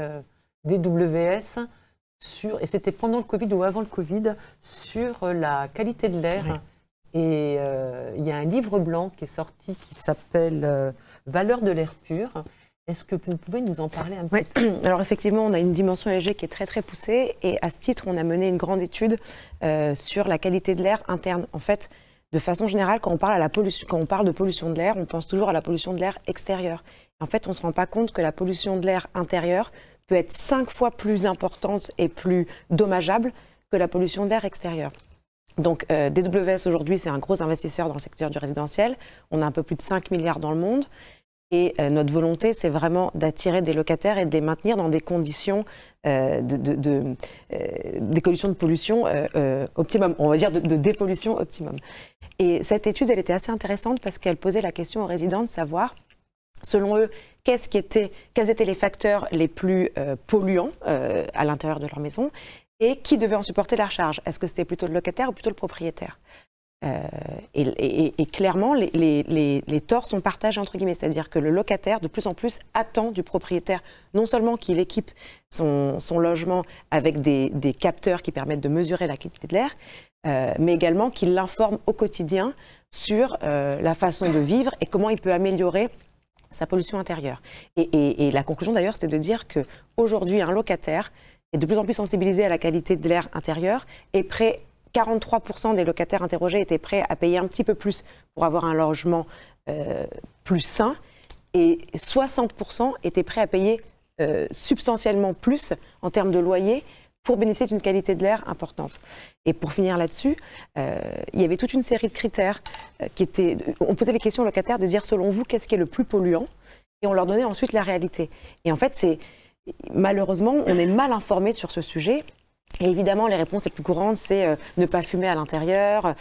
DWS, et c'était pendant le Covid ou avant le Covid, sur la qualité de l'air. Oui. Et il y a un livre blanc qui est sorti qui s'appelle « Valeurs de l'air pur ». Est-ce que vous pouvez nous en parler un petit peu ? Alors effectivement, on a une dimension ESG qui est très très poussée et à ce titre, on a mené une grande étude sur la qualité de l'air interne. En fait, de façon générale, quand on parle de pollution de l'air, on pense toujours à la pollution de l'air extérieure. En fait, on ne se rend pas compte que la pollution de l'air intérieur peut être 5 fois plus importante et plus dommageable que la pollution de l'air extérieur. Donc DWS aujourd'hui, c'est un gros investisseur dans le secteur du résidentiel. On a un peu plus de 5 milliards dans le monde. Et notre volonté, c'est vraiment d'attirer des locataires et de les maintenir dans des conditions de pollution optimum, on va dire de dépollution optimum. Et cette étude, elle était assez intéressante parce qu'elle posait la question aux résidents de savoir, selon eux, quels étaient les facteurs les plus polluants à l'intérieur de leur maison et qui devait en supporter la charge. Est-ce que c'était plutôt le locataire ou plutôt le propriétaire ? Et clairement, les torts sont partagés entre guillemets, c'est-à-dire que le locataire, de plus en plus, attend du propriétaire non seulement qu'il équipe son logement avec des capteurs qui permettent de mesurer la qualité de l'air, mais également qu'il l'informe au quotidien sur la façon de vivre et comment il peut améliorer sa pollution intérieure. Et la conclusion d'ailleurs, c'était de dire qu'aujourd'hui, un locataire est de plus en plus sensibilisé à la qualité de l'air intérieur et 43% des locataires interrogés étaient prêts à payer un petit peu plus pour avoir un logement plus sain et 60% étaient prêts à payer substantiellement plus en termes de loyer pour bénéficier d'une qualité de l'air importante. Et pour finir là-dessus, il y avait toute une série de critères qui étaient... On posait les questions aux locataires de dire, selon vous, qu'est-ce qui est le plus polluant? Et on leur donnait ensuite la réalité. Et en fait, malheureusement, on est mal informé sur ce sujet. Et évidemment, les réponses les plus courantes, c'est ne pas fumer à l'intérieur,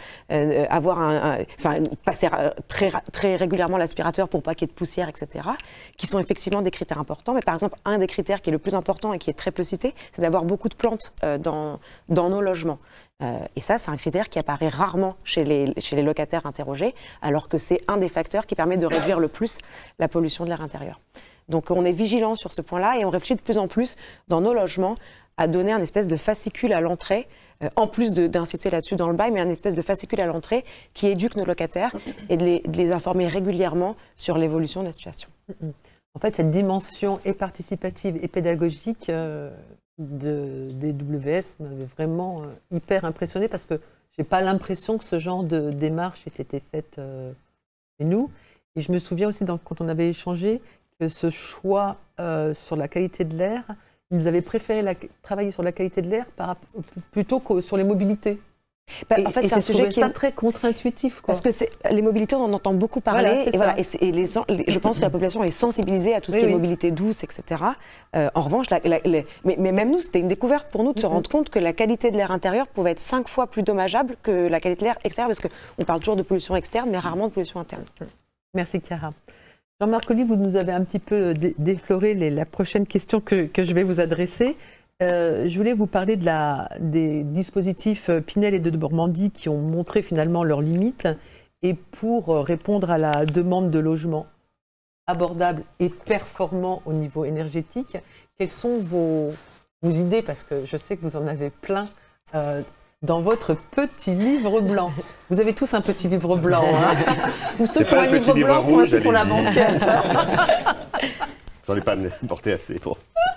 passer très régulièrement l'aspirateur pour pas qu'il y ait de poussière, etc., qui sont effectivement des critères importants. Mais par exemple, un des critères qui est le plus important et qui est très peu cité, c'est d'avoir beaucoup de plantes dans nos logements. Et ça, c'est un critère qui apparaît rarement chez les locataires interrogés, alors que c'est un des facteurs qui permet de réduire le plus la pollution de l'air intérieur. Donc on est vigilant sur ce point-là et on réfléchit de plus en plus dans nos logements à donner un espèce de fascicule à l'entrée, en plus d'inciter là-dessus dans le bail, mais un espèce de fascicule à l'entrée qui éduque nos locataires et de les informer régulièrement sur l'évolution de la situation. En fait, cette dimension et participative et pédagogique des WS m'avait vraiment hyper impressionnée parce que je n'ai pas l'impression que ce genre de démarche ait été faite chez nous. Et je me souviens aussi, quand on avait échangé, que ce choix sur la qualité de l'air, ils avaient préféré travailler sur la qualité de l'air plutôt que sur les mobilités. En fait, c'est un sujet qui est très contre-intuitif. Parce que les mobilités, on en entend beaucoup parler. Je pense que la population est sensibilisée à tout ce qui est mobilité douce, etc. En revanche, mais même nous, c'était une découverte pour nous de se rendre compte que la qualité de l'air intérieur pouvait être 5 fois plus dommageable que la qualité de l'air extérieur, parce qu'on parle toujours de pollution externe, mais rarement de pollution interne. Merci, Chiara. Jean-Marc Olly, vous nous avez un petit peu défloré la prochaine question que je vais vous adresser. Je voulais vous parler des dispositifs Pinel et de Normandie qui ont montré finalement leurs limites. Et pour répondre à la demande de logements abordables et performants au niveau énergétique, quelles sont vos idées? Parce que je sais que vous en avez plein dans votre petit livre blanc. Vous avez tous un petit livre blanc. Hein. Ou ceux qui ont un livre blanc sont assis sur la banquette. J'en ai pas porté assez pour...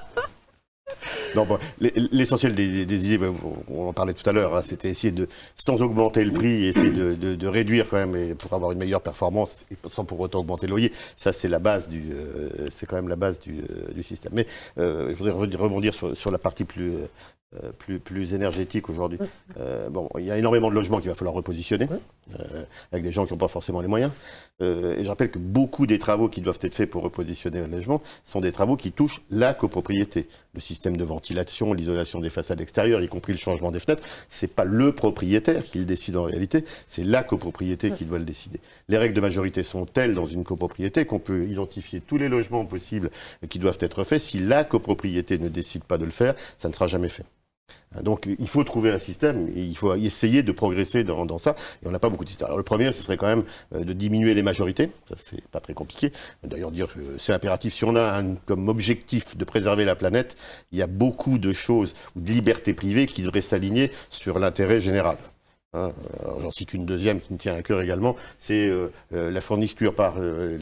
Non, bon, l'essentiel des idées, on en parlait tout à l'heure, hein, c'était essayer de, sans augmenter le prix, essayer de réduire quand même, et pour avoir une meilleure performance, et sans pour autant augmenter le loyer. Ça, c'est la base c'est quand même la base du système. Mais je voudrais rebondir sur la partie plus énergétique aujourd'hui. Bon, il y a énormément de logements qu'il va falloir repositionner, avec des gens qui n'ont pas forcément les moyens. Et je rappelle que beaucoup des travaux qui doivent être faits pour repositionner un logement sont des travaux qui touchent la copropriété. Le système de ventilation, l'isolation des façades extérieures, y compris le changement des fenêtres, c'est pas le propriétaire qui le décide en réalité, c'est la copropriété qui doit le décider. Les règles de majorité sont telles dans une copropriété qu'on peut identifier tous les logements possibles qui doivent être faits. Si la copropriété ne décide pas de le faire, ça ne sera jamais fait. Donc il faut trouver un système et il faut essayer de progresser dans ça. Et on n'a pas beaucoup de systèmes. Alors le premier, ce serait quand même de diminuer les majorités. Ça, c'est pas très compliqué. D'ailleurs, dire que c'est impératif. Si on a comme objectif de préserver la planète, il y a beaucoup de choses ou de libertés privées qui devraient s'aligner sur l'intérêt général. J'en cite une deuxième qui me tient à cœur également, c'est la fourniture par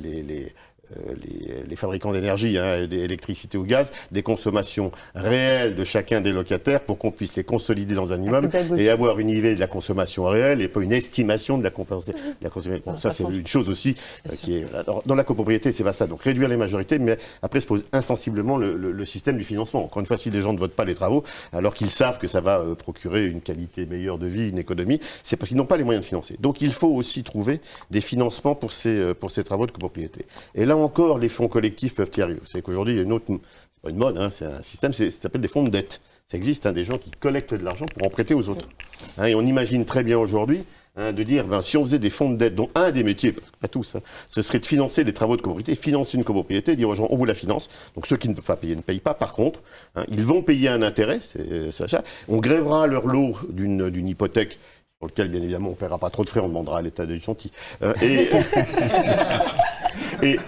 les fabricants d'énergie, d'électricité ou gaz, des consommations réelles de chacun des locataires pour qu'on puisse les consolider dans un immeuble et avoir une idée de la consommation réelle et pas une estimation de la consommation. Bon, ça, c'est une chose aussi qui est... Alors, dans la copropriété, c'est pas ça. Donc réduire les majorités, mais après se pose insensiblement le système du financement. Encore une fois, si les gens ne votent pas les travaux, alors qu'ils savent que ça va procurer une qualité meilleure de vie, une économie, c'est parce qu'ils n'ont pas les moyens de financer. Donc il faut aussi trouver des financements pour ces travaux de copropriété. Et là encore, les fonds collectifs peuvent y arriver. Vous savez qu'aujourd'hui, il y a une autre, c'est pas une mode, c'est un système, ça s'appelle des fonds de dette. Ça existe, des gens qui collectent de l'argent pour en prêter aux autres. Et on imagine très bien aujourd'hui de dire, si on faisait des fonds de dette, dont un des métiers, pas tous, ce serait de financer des travaux de copropriété, financer une copropriété, dire aux gens, on vous la finance. Donc ceux qui ne peuvent pas payer ne payent pas. Par contre, ils vont payer un intérêt, on grèvera leur lot d'une hypothèque sur lequel, bien évidemment, on ne paiera pas trop de frais, on demandera à l'État d'être gentil.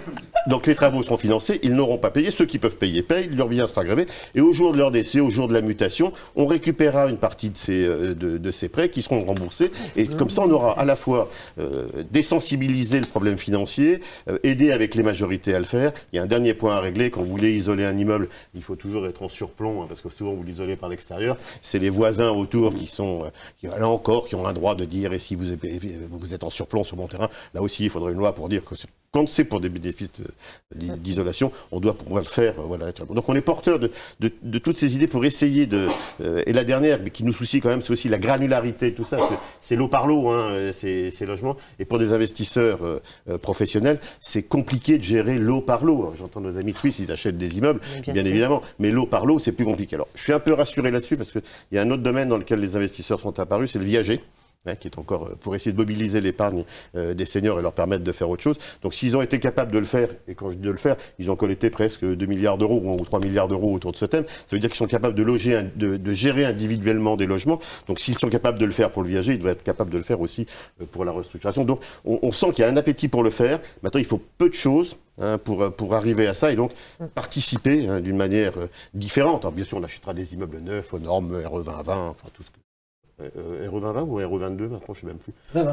Donc les travaux seront financés, ils n'auront pas payé. Ceux qui peuvent payer payent, leur bien sera grévé. Et au jour de leur décès, au jour de la mutation, on récupérera une partie de ces prêts qui seront remboursés. Et comme ça, on aura à la fois désensibilisé le problème financier, aidé avec les majorités à le faire. Il y a un dernier point à régler. Quand vous voulez isoler un immeuble, il faut toujours être en surplomb, hein, parce que souvent vous l'isolez par l'extérieur. C'est les voisins autour qui sont, là encore, qui ont un droit de dire, et si vous êtes en surplomb sur mon terrain, là aussi il faudrait une loi pour dire que quand c'est pour des bénéfices d'isolation, on doit pouvoir le faire. Voilà. Donc on est porteur de toutes ces idées pour essayer de... et la dernière, mais qui nous soucie quand même, c'est aussi la granularité, tout ça. C'est l'eau par l'eau, hein, ces logements. Et pour des investisseurs professionnels, c'est compliqué de gérer l'eau par l'eau. J'entends nos amis de Suisse, ils achètent des immeubles, bien évidemment. Mais l'eau par l'eau, c'est plus compliqué. Alors, je suis un peu rassuré là-dessus, parce qu'il y a un autre domaine dans lequel les investisseurs sont apparus, c'est le viager. Qui est encore pour essayer de mobiliser l'épargne des seniors et leur permettre de faire autre chose. Donc s'ils ont été capables de le faire, et quand je dis de le faire, ils ont collecté presque 2 milliards d'euros ou 3 milliards d'euros autour de ce thème, ça veut dire qu'ils sont capables de gérer individuellement des logements. Donc s'ils sont capables de le faire pour le viager, ils doivent être capables de le faire aussi pour la restructuration. Donc on sent qu'il y a un appétit pour le faire. Maintenant, il faut peu de choses pour arriver à ça et donc participer d'une manière différente. Alors bien sûr, on achètera des immeubles neufs aux normes RE2020, enfin tout ce que... RE2020 ou RE22, maintenant je ne sais même plus.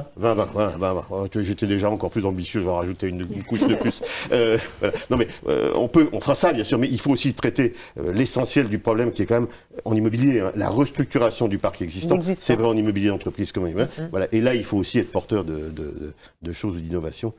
2020. J'étais déjà encore plus ambitieux, je vais en rajouter une couche de plus. Voilà. Non mais on fera ça bien sûr, mais il faut aussi traiter l'essentiel du problème qui est quand même en immobilier, hein, la restructuration du parc existant. C'est vrai en immobilier d'entreprise comme immobilier. Voilà. Et là il faut aussi être porteur de choses d'innovation.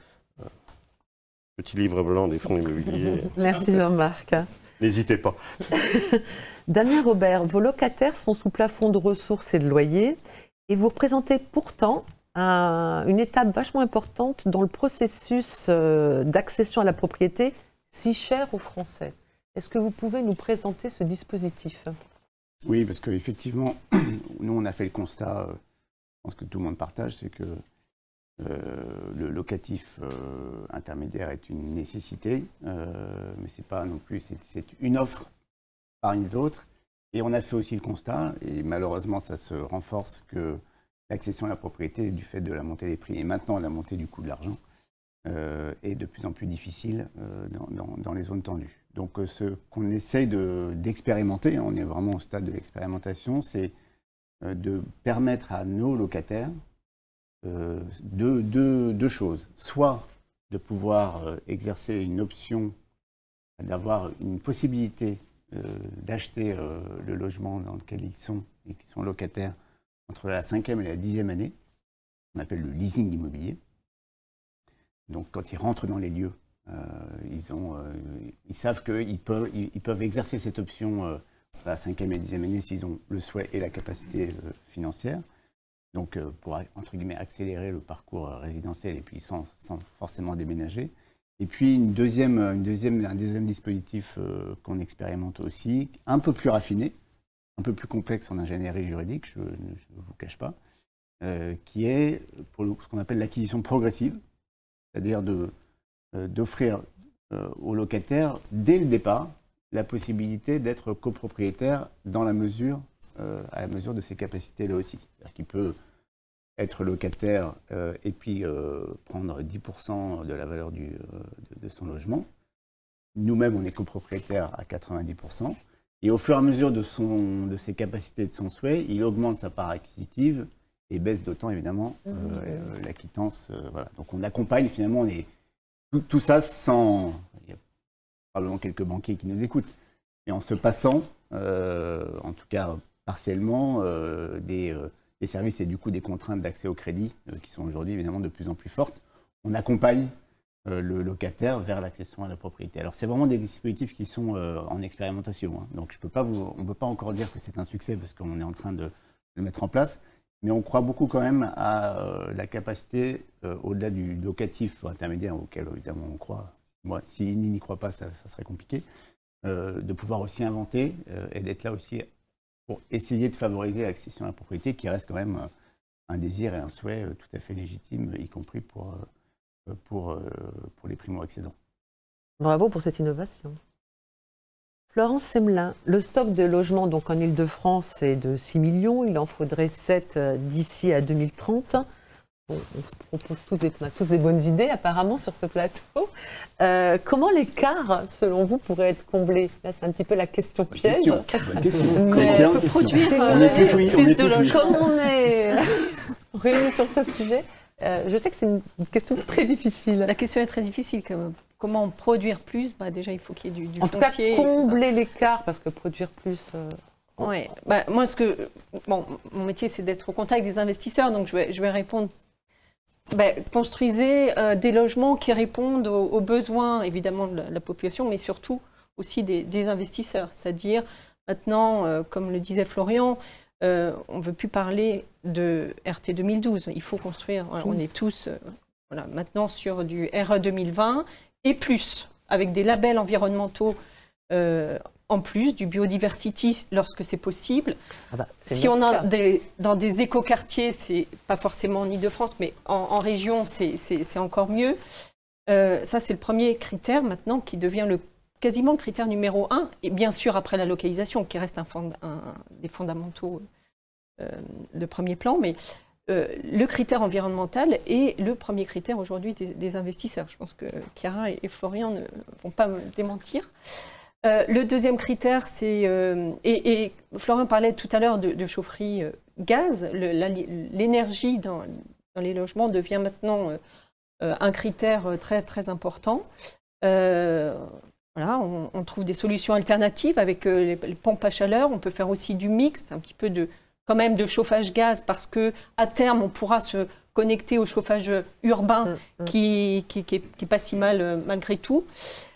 Petit livre blanc des fonds immobiliers. Merci Jean-Marc. N'hésitez pas. Damien Robert, vos locataires sont sous plafond de ressources et de loyer et vous représentez pourtant une étape vachement importante dans le processus d'accession à la propriété si cher aux Français. Est-ce que vous pouvez nous présenter ce dispositif? Oui, parce qu'effectivement, nous on a fait le constat, je pense que tout le monde partage, c'est que le locatif intermédiaire est une nécessité, mais c'est pas non plus, c'est une offre parmi d'autres. Et on a fait aussi le constat, et malheureusement ça se renforce, que l'accession à la propriété, du fait de la montée des prix et maintenant la montée du coût de l'argent, est de plus en plus difficile dans les zones tendues. Donc ce qu'on essaye d'expérimenter, on est vraiment au stade de l'expérimentation, c'est de permettre à nos locataires deux choses. Soit de pouvoir exercer une option, d'avoir une possibilité d'acheter le logement dans lequel ils sont et qui sont locataires entre la 5e et la 10e année, on appelle le leasing immobilier. Donc quand ils rentrent dans les lieux, ils savent qu'ils peuvent exercer cette option entre la 5e et la 10e année s'ils ont le souhait et la capacité financière. Donc pour, entre guillemets, accélérer le parcours résidentiel et puis sans forcément déménager. Et puis un deuxième dispositif qu'on expérimente aussi, un peu plus raffiné, un peu plus complexe en ingénierie juridique, je ne vous cache pas, qui est pour ce qu'on appelle l'acquisition progressive, c'est-à-dire d'offrir aux locataires, dès le départ, la possibilité d'être copropriétaire à la mesure de ses capacités là aussi. C'est-à-dire qu'il peut être locataire et puis prendre 10% de la valeur de son logement. Nous-mêmes, on est copropriétaire à 90%. Et au fur et à mesure de ses capacités, de son souhait, il augmente sa part acquisitive et baisse d'autant, évidemment, la quittance. Voilà. Donc on accompagne, finalement, tout ça sans... Il y a probablement quelques banquiers qui nous écoutent. Et en se passant, en tout cas partiellement, des services et du coup des contraintes d'accès au crédit qui sont aujourd'hui évidemment de plus en plus fortes, on accompagne le locataire vers l'accession à la propriété. Alors c'est vraiment des dispositifs qui sont en expérimentation, hein. Donc on ne peut pas encore dire que c'est un succès parce qu'on est en train de le mettre en place, mais on croit beaucoup quand même à la capacité, au-delà du locatif intermédiaire auquel évidemment on croit, moi s'il n'y croit pas ça serait compliqué, de pouvoir aussi inventer et d'être là aussi pour essayer de favoriser l'accession à la propriété, qui reste quand même un désir et un souhait tout à fait légitime, y compris pour les primo-accédants. Bravo pour cette innovation. Florence Semelin, le stock de logements donc en Ile-de-France est de 6 millions, il en faudrait 7 d'ici à 2030. on propose on a tous des bonnes idées apparemment sur ce plateau. Comment l'écart, selon vous, pourrait être comblé? Là, c'est un petit peu la question piège. Bonne question. Mais Excellente on peut question. produire On est tout oui, on plus est de tout oui. Comme on est réunis sur ce sujet, je sais que c'est une question très difficile. La question est très difficile quand même. Comment produire plus? Déjà, il faut qu'il y ait du En tout cas, foncier. combler l'écart, parce que produire plus... Ouais. Moi, mon métier, c'est d'être au contact des investisseurs, donc je vais répondre. Construisez des logements qui répondent aux besoins, évidemment, de la population, mais surtout aussi des investisseurs. C'est-à-dire, maintenant, comme le disait Florian, on ne veut plus parler de RT 2012. Il faut construire. Voilà, on est tous maintenant sur du RE 2020 et plus, avec des labels environnementaux en plus, du biodiversity lorsque c'est possible. Si on a dans des écoquartiers, c'est pas forcément en Ile-de-France, mais en région, c'est encore mieux. Ça, c'est le premier critère maintenant qui devient quasiment le critère numéro 1. Et bien sûr, après la localisation, qui reste des fondamentaux de premier plan, mais le critère environnemental est le premier critère aujourd'hui des investisseurs. Je pense que Chiara et Florian ne vont pas me démentir. Le deuxième critère, c'est... et Florian parlait tout à l'heure de chaufferie gaz. L'énergie dans les logements devient maintenant un critère très, très important. On trouve des solutions alternatives avec les pompes à chaleur. On peut faire aussi du mixte, un petit peu quand même de chauffage gaz, parce qu'à terme, on pourra se connecter au chauffage urbain qui est pas si mal malgré tout.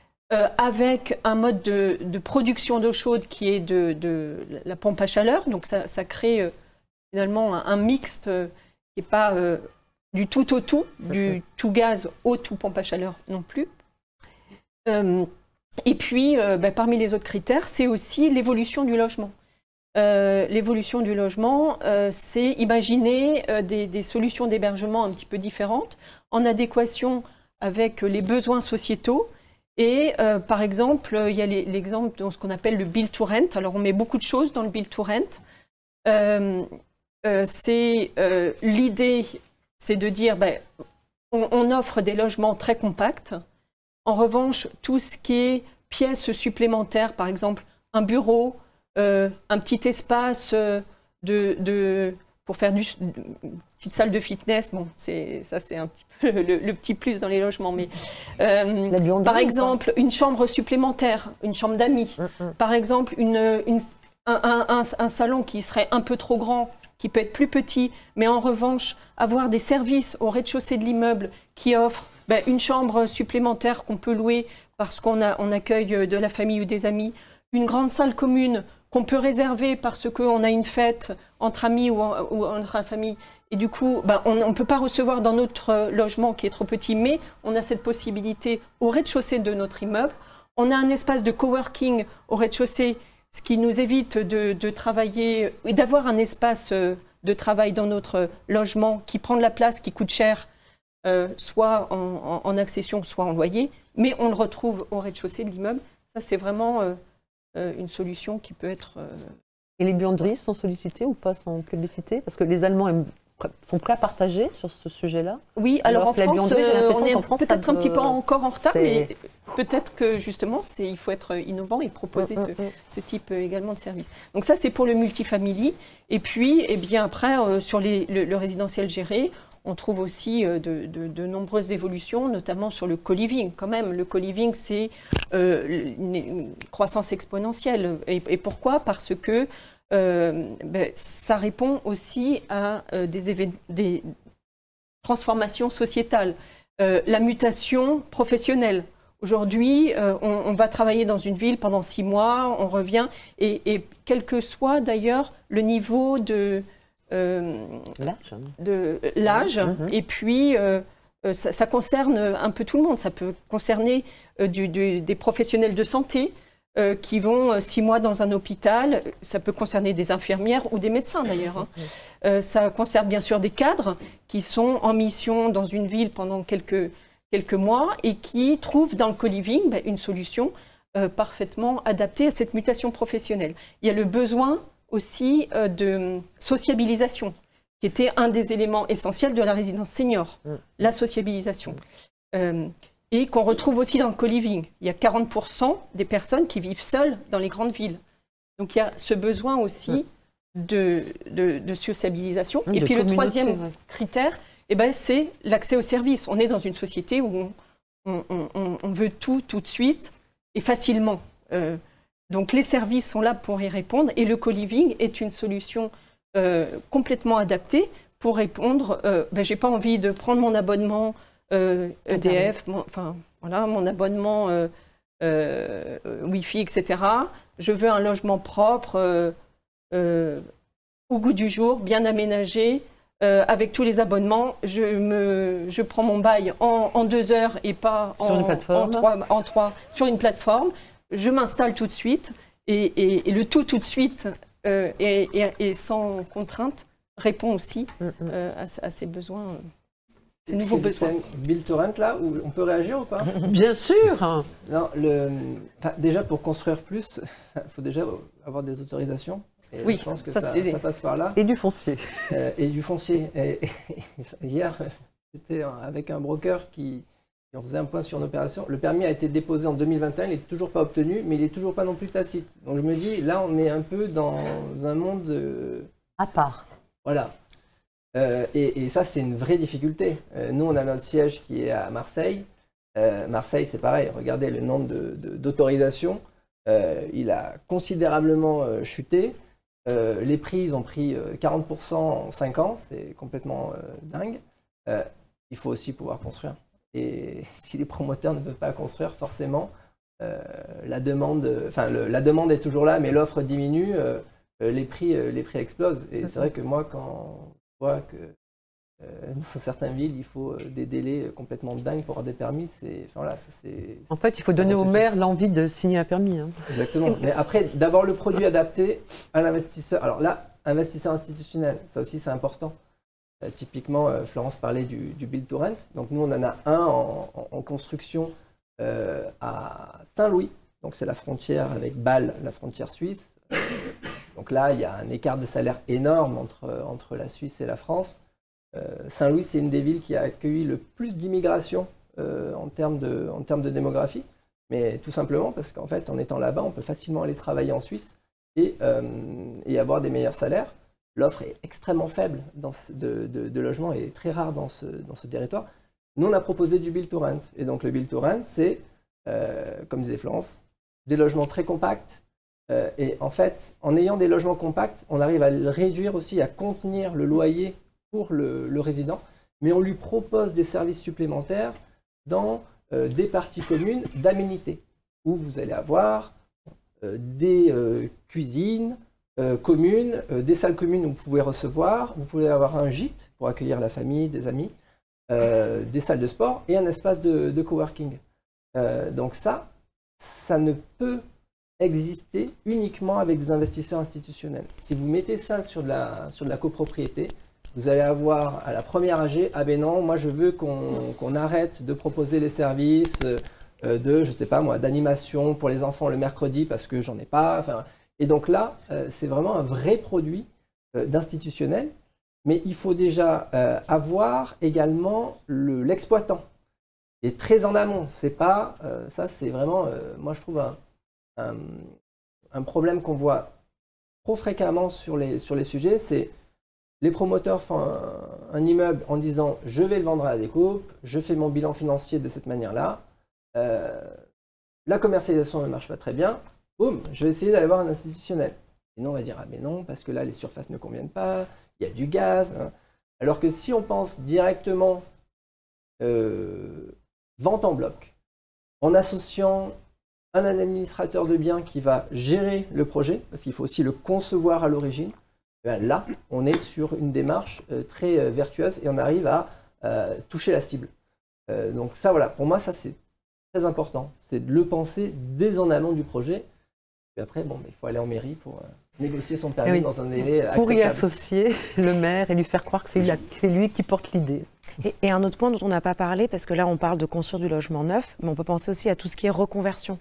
Avec un mode de production d'eau chaude qui est de la pompe à chaleur. Donc ça crée finalement un mixte qui n'est pas du tout au tout, du tout gaz au tout pompe à chaleur non plus. Et puis, parmi les autres critères, c'est aussi l'évolution du logement. L'évolution du logement, c'est imaginer des solutions d'hébergement un petit peu différentes, en adéquation avec les besoins sociétaux. Et par exemple, il y a l'exemple de ce qu'on appelle le build to rent. Alors, on met beaucoup de choses dans le build to rent. L'idée, c'est de dire, on offre des logements très compacts. En revanche, tout ce qui est pièces supplémentaires, par exemple, un bureau, un petit espace pour faire une petite salle de fitness, c'est un petit peu le petit plus dans les logements. Mais par exemple, une chambre supplémentaire, une chambre d'amis. Par exemple, un salon qui serait un peu trop grand, qui peut être plus petit, mais en revanche, avoir des services au rez-de-chaussée de l'immeuble qui offrent une chambre supplémentaire qu'on peut louer parce qu'on accueille de la famille ou des amis, une grande salle commune qu'on peut réserver parce qu'on a une fête entre amis ou entre famille. Et du coup, on ne peut pas recevoir dans notre logement qui est trop petit, mais on a cette possibilité au rez-de-chaussée de notre immeuble. On a un espace de coworking au rez-de-chaussée, ce qui nous évite de travailler et d'avoir un espace de travail dans notre logement qui prend de la place, qui coûte cher, soit en accession, soit en loyer, mais on le retrouve au rez-de-chaussée de l'immeuble. Ça, c'est vraiment une solution qui peut être... Et les buanderies sont sollicitées ou pas, sont plébiscitées? Parce que les Allemands sont prêts à partager sur ce sujet-là. Oui, alors en France, on est peut-être un petit peu encore en retard, mais peut-être que justement, il faut être innovant et proposer ce type également de service. Donc ça, c'est pour le multifamily. Et puis, après, sur le résidentiel géré, on trouve aussi de nombreuses évolutions, notamment sur le co-living. Quand même, le co-living, c'est une croissance exponentielle. Et pourquoi? Parce que ça répond aussi à des transformations sociétales. La mutation professionnelle. Aujourd'hui, on va travailler dans une ville pendant 6 mois, on revient, et quel que soit d'ailleurs le niveau de l'âge, et puis ça concerne un peu tout le monde. Ça peut concerner des professionnels de santé qui vont 6 mois dans un hôpital, ça peut concerner des infirmières ou des médecins d'ailleurs. Ça concerne bien sûr des cadres qui sont en mission dans une ville pendant quelques mois et qui trouvent dans le co-living une solution parfaitement adaptée à cette mutation professionnelle. Il y a le besoin aussi de sociabilisation. qui était un des éléments essentiels de la résidence senior, la sociabilisation. Et qu'on retrouve aussi dans le co-living. Il y a 40% des personnes qui vivent seules dans les grandes villes. Donc il y a ce besoin aussi de sociabilisation. Et puis le troisième critère, c'est l'accès aux services. On est dans une société où on veut tout de suite et facilement. Donc les services sont là pour y répondre et le co-living est une solution complètement adaptée pour répondre. J'ai pas envie de prendre mon abonnement EDF, mon abonnement Wi-Fi, etc. Je veux un logement propre, au goût du jour, bien aménagé, avec tous les abonnements. Je prends mon bail en 2 heures et pas en 3 sur une plateforme. Je m'installe tout de suite et le tout de suite et sans contrainte répond aussi à ces besoins. Ces nouveaux besoins. Build to rent là, où on peut réagir ou pas? Bien sûr. Non, déjà pour construire plus, il faut déjà avoir des autorisations. Et oui, je pense que ça passe par là. Et du foncier. Et du foncier. Et hier, j'étais avec un broker qui on faisait un point sur une opération. Le permis a été déposé en 2021, il n'est toujours pas obtenu, mais il n'est toujours pas non plus tacite. Donc je me dis, là on est un peu dans un monde à part. Voilà. Et ça, c'est une vraie difficulté. Nous, on a notre siège qui est à Marseille. Marseille, c'est pareil. Regardez le nombre d'autorisations. Il a considérablement chuté. Les prix, ils ont pris 40% en 5 ans. C'est complètement dingue. Il faut aussi pouvoir construire. Et si les promoteurs ne peuvent pas construire, forcément, la demande est toujours là, mais l'offre diminue. Les prix explosent. Et c'est vrai que moi, quand on voit que dans certaines villes, il faut des délais complètement dingues pour avoir des permis, en fait, il faut donner au maire l'envie de signer un permis. Hein. Exactement. Mais après, d'avoir le produit adapté à l'investisseur. Alors là, investisseur institutionnel, ça aussi c'est important. Typiquement, Florence parlait du build to rent. Donc nous, on en a un en construction à Saint-Louis. Donc c'est la frontière avec Bâle, la frontière suisse. Donc là, il y a un écart de salaire énorme entre la Suisse et la France. Saint-Louis, c'est une des villes qui a accueilli le plus d'immigration en termes de démographie. Mais tout simplement parce qu'en fait, en étant là-bas, on peut facilement aller travailler en Suisse et avoir des meilleurs salaires. L'offre est extrêmement faible de logements et très rare dans ce territoire. Nous, on a proposé du build to rent. Et donc le build to rent, c'est, comme disait Florence, des logements très compacts. Et en fait, en ayant des logements compacts, on arrive à le réduire aussi, à contenir le loyer pour le résident, mais on lui propose des services supplémentaires dans des parties communes d'aménités, où vous allez avoir des cuisines communes, des salles communes où vous pouvez recevoir, vous pouvez avoir un gîte pour accueillir la famille, des amis, des salles de sport et un espace de coworking. Donc ça ne peut exister uniquement avec des investisseurs institutionnels. Si vous mettez ça sur de la copropriété, vous allez avoir à la première AG, ah ben non, moi je veux qu'on arrête de proposer les services je sais pas moi, d'animation pour les enfants le mercredi parce que j'en ai pas. Et donc là, c'est vraiment un vrai produit d'institutionnel, mais il faut déjà avoir également l'exploitant. Et très en amont, c'est pas, ça c'est vraiment, moi je trouve un problème qu'on voit trop fréquemment sur les sujets, c'est les promoteurs font un immeuble en disant je vais le vendre à la découpe, je fais mon bilan financier de cette manière-là, la commercialisation ne marche pas très bien, boum, je vais essayer d'aller voir un institutionnel. Et non, on va dire ah mais non, parce que là les surfaces ne conviennent pas, il y a du gaz. Hein. Alors que si on pense directement vente en bloc, en associant un administrateur de biens qui va gérer le projet, parce qu'il faut aussi le concevoir à l'origine, là, on est sur une démarche très vertueuse et on arrive à toucher la cible. Donc ça, voilà, pour moi, ça c'est très important. C'est de le penser dès en amont du projet. Et après, bon, il faut aller en mairie pour négocier son permis dans un délai acceptable. Pour y associer le maire et lui faire croire que c'est lui qui porte l'idée. Et un autre point dont on n'a pas parlé, parce que là on parle de construire du logement neuf, mais on peut penser aussi à tout ce qui est reconversion.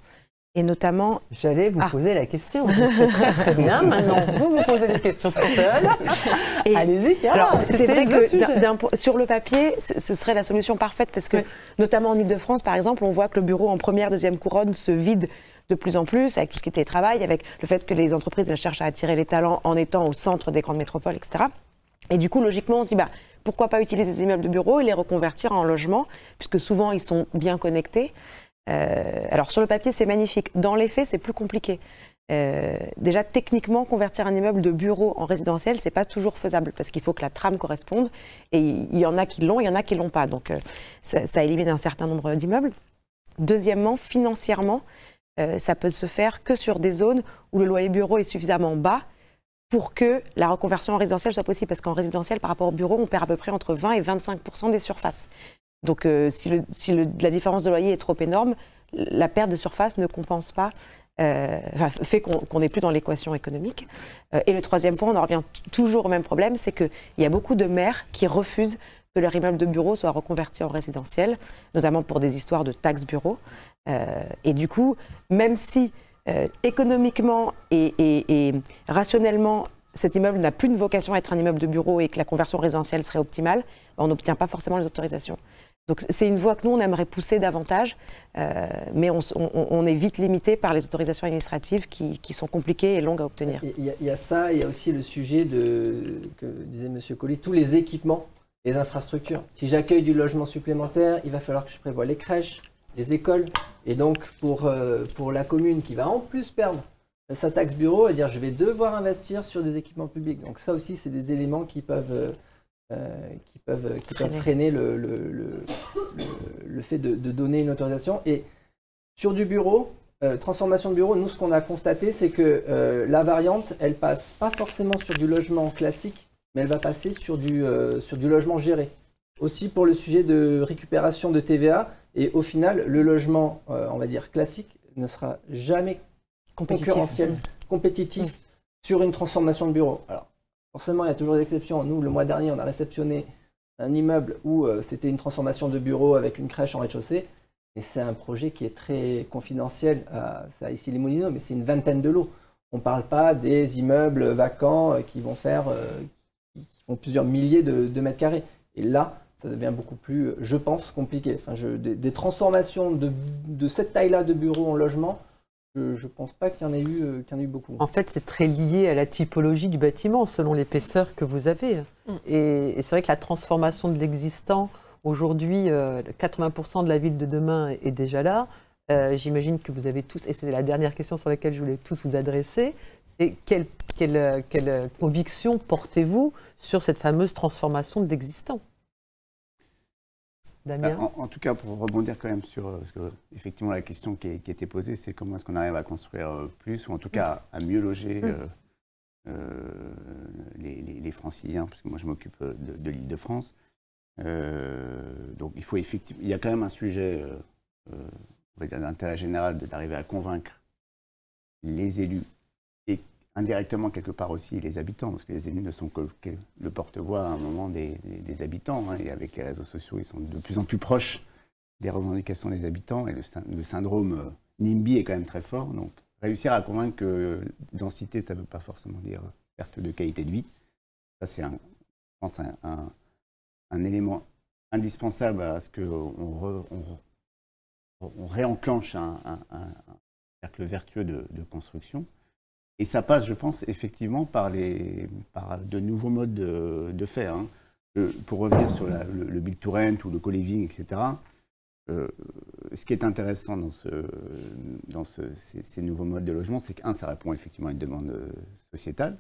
Et notamment... J'allais vous poser la question. C'est très très bien. Maintenant, vous posez des questions tout seul. Allez-y, alors c'est vrai que sur le papier, ce serait la solution parfaite parce que, notamment en Ile-de-France, par exemple, on voit que le bureau en première, deuxième couronne se vide de plus en plus avec tout ce qui est télétravail, avec le fait que les entreprises elles cherchent à attirer les talents en étant au centre des grandes métropoles, etc. Et du coup, logiquement, on se dit, pourquoi pas utiliser ces immeubles de bureaux et les reconvertir en logements, puisque souvent, ils sont bien connectés. Alors, sur le papier, c'est magnifique. Dans les faits, c'est plus compliqué. Déjà, techniquement, convertir un immeuble de bureau en résidentiel, c'est pas toujours faisable, parce qu'il faut que la trame corresponde. Et il y en a qui l'ont, il y en a qui l'ont pas. Donc, ça élimine un certain nombre d'immeubles. Deuxièmement, financièrement, ça peut se faire que sur des zones où le loyer bureau est suffisamment bas pour que la reconversion en résidentiel soit possible. Parce qu'en résidentiel, par rapport au bureau, on perd à peu près entre 20 et 25% des surfaces. Donc, si la différence de loyer est trop énorme, la perte de surface ne compense pas, fait qu'on n'est plus dans l'équation économique. Et le troisième point, on en revient toujours au même problème, c'est qu'il y a beaucoup de maires qui refusent que leur immeuble de bureau soit reconverti en résidentiel, notamment pour des histoires de taxes bureaux. Et du coup, même si économiquement et rationnellement, cet immeuble n'a plus une vocation à être un immeuble de bureau et que la conversion résidentielle serait optimale, on n'obtient pas forcément les autorisations. Donc c'est une voie que nous, on aimerait pousser davantage, mais on est vite limité par les autorisations administratives qui sont compliquées et longues à obtenir. Il y a ça, il y a aussi le sujet que disait M. Colli, tous les équipements, les infrastructures. Si j'accueille du logement supplémentaire, il va falloir que je prévoie les crèches, les écoles. Et donc, pour la commune qui va en plus perdre sa taxe bureau, dire je vais devoir investir sur des équipements publics. Donc ça aussi, c'est des éléments qui peuvent freiner le fait de donner une autorisation. Et sur du bureau, transformation de bureau, nous, ce qu'on a constaté, c'est que la variante, elle passe pas forcément sur du logement classique, mais elle va passer sur du logement géré. Aussi pour le sujet de récupération de TVA. Et au final, le logement, on va dire classique, ne sera jamais concurrentiel, compétitif sur une transformation de bureau. Alors, forcément, il y a toujours des exceptions. Nous, le mois dernier, on a réceptionné un immeuble où c'était une transformation de bureau avec une crèche en rez-de-chaussée. Et c'est un projet qui est très confidentiel. C'est à Issy-les-Moulineaux, mais c'est une vingtaine de lots. On ne parle pas des immeubles vacants qui vont plusieurs milliers de mètres carrés. Et là, ça devient beaucoup plus, je pense, compliqué. Enfin, des transformations de cette taille-là de bureaux en logement, je ne pense pas qu'il y en ait eu beaucoup. En fait, c'est très lié à la typologie du bâtiment, selon l'épaisseur que vous avez. Et c'est vrai que la transformation de l'existant, aujourd'hui, 80% de la ville de demain est déjà là. J'imagine que vous avez tous, et c'est la dernière question sur laquelle je voulais tous vous adresser, c'est quelle conviction portez-vous sur cette fameuse transformation de l'existant ? En tout cas, pour rebondir quand même sur, parce que effectivement la question qui était posée, c'est comment est-ce qu'on arrive à construire plus, ou en tout cas à mieux loger les franciliens, parce que moi je m'occupe de l'Île-de-France. Donc il y a quand même un sujet d'intérêt général d'arriver à convaincre les élus et indirectement quelque part aussi les habitants, parce que les élus ne sont que le porte-voix à un moment des habitants, et avec les réseaux sociaux, ils sont de plus en plus proches des revendications des habitants, et le syndrome NIMBY est quand même très fort. Donc réussir à convaincre que densité, ça ne veut pas forcément dire perte de qualité de vie. Ça, c'est, je pense, un élément indispensable à ce qu'on réenclenche un cercle vertueux de construction. Et ça passe, je pense, effectivement par de nouveaux modes de faire. Pour revenir sur le build to rent ou le co-living, etc., ce qui est intéressant dans ces nouveaux modes de logement, c'est que, ça répond effectivement à une demande sociétale.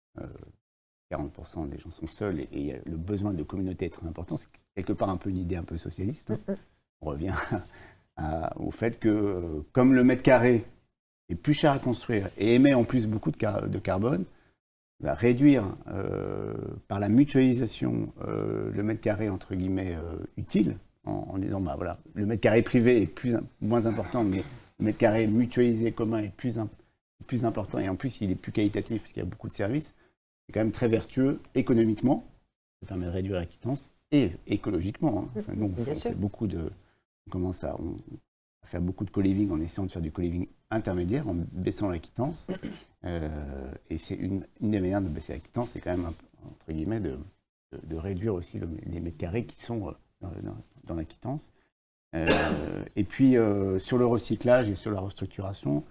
40% des gens sont seuls et le besoin de communauté est très important. C'est quelque part un peu une idée un peu socialiste. On revient au fait que, comme le mètre carré est plus cher à construire et émet en plus beaucoup de carbone, va réduire par la mutualisation le mètre carré entre guillemets utile, en disant voilà, le mètre carré privé est moins important, mais le mètre carré mutualisé commun est plus important, et en plus il est plus qualitatif parce qu'il y a beaucoup de services. C'est quand même très vertueux économiquement, ça permet de réduire la quittance, et écologiquement. Enfin, donc on fait beaucoup de... faire beaucoup de co-living en essayant de faire du co-living intermédiaire, en baissant la quittance. Et c'est une des manières de baisser la quittance, c'est quand même, entre guillemets, de réduire aussi les mètres carrés qui sont dans la quittance. Et puis, sur le recyclage et sur la restructuration,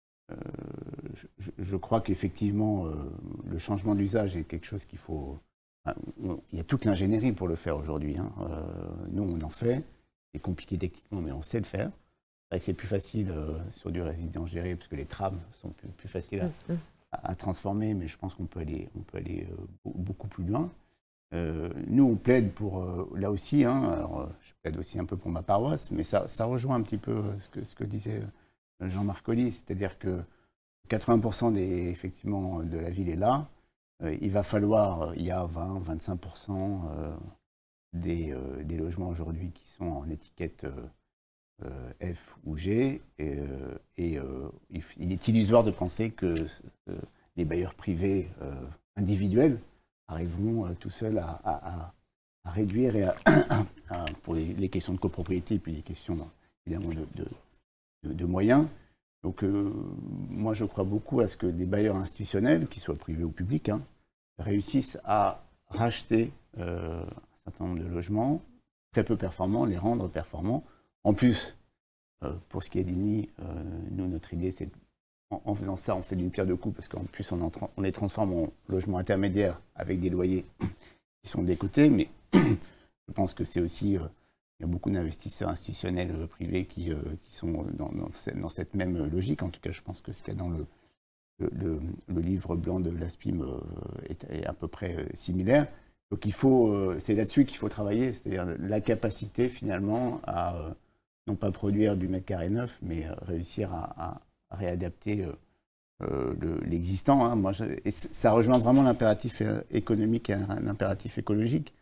je crois qu'effectivement, le changement d'usage est quelque chose qu'il faut... Il y a toute l'ingénierie pour le faire aujourd'hui. Hein. Nous, on en fait. C'est compliqué techniquement, mais on sait le faire. C'est vrai que c'est plus facile sur du résident géré, parce que les trams sont plus faciles à transformer, mais je pense qu'on peut aller beaucoup plus loin. Nous, on plaide pour, là aussi, hein, alors, je plaide aussi un peu pour ma paroisse, mais ça rejoint un petit peu ce que disait Jean-Marc Colly, c'est-à-dire que 80% effectivement, de la ville est là. Il va falloir, il y a 20-25% des logements aujourd'hui qui sont en étiquette F ou G, et il est illusoire de penser que les bailleurs privés individuels arriveront tout seuls à réduire et pour les questions de copropriété et puis les questions évidemment de moyens. Donc moi je crois beaucoup à ce que des bailleurs institutionnels, qu'ils soient privés ou publics, hein, réussissent à racheter un certain nombre de logements très peu performants, les rendre performants. En plus, pour ce qui est d'INI, nous notre idée c'est en faisant ça, on fait d'une pierre deux coups, parce qu'en plus, on les transforme en logements intermédiaires avec des loyers qui sont décotés. Mais je pense que c'est aussi, il y a beaucoup d'investisseurs institutionnels privés qui sont dans cette même logique. En tout cas, je pense que ce qu'il y a dans le livre blanc de l'ASPIM est à peu près similaire. Donc c'est là-dessus qu'il faut travailler, c'est-à-dire la capacité finalement à non pas produire du mètre carré neuf, mais réussir à réadapter l'existant. Hein. Et ça rejoint vraiment l'impératif économique et un impératif écologique.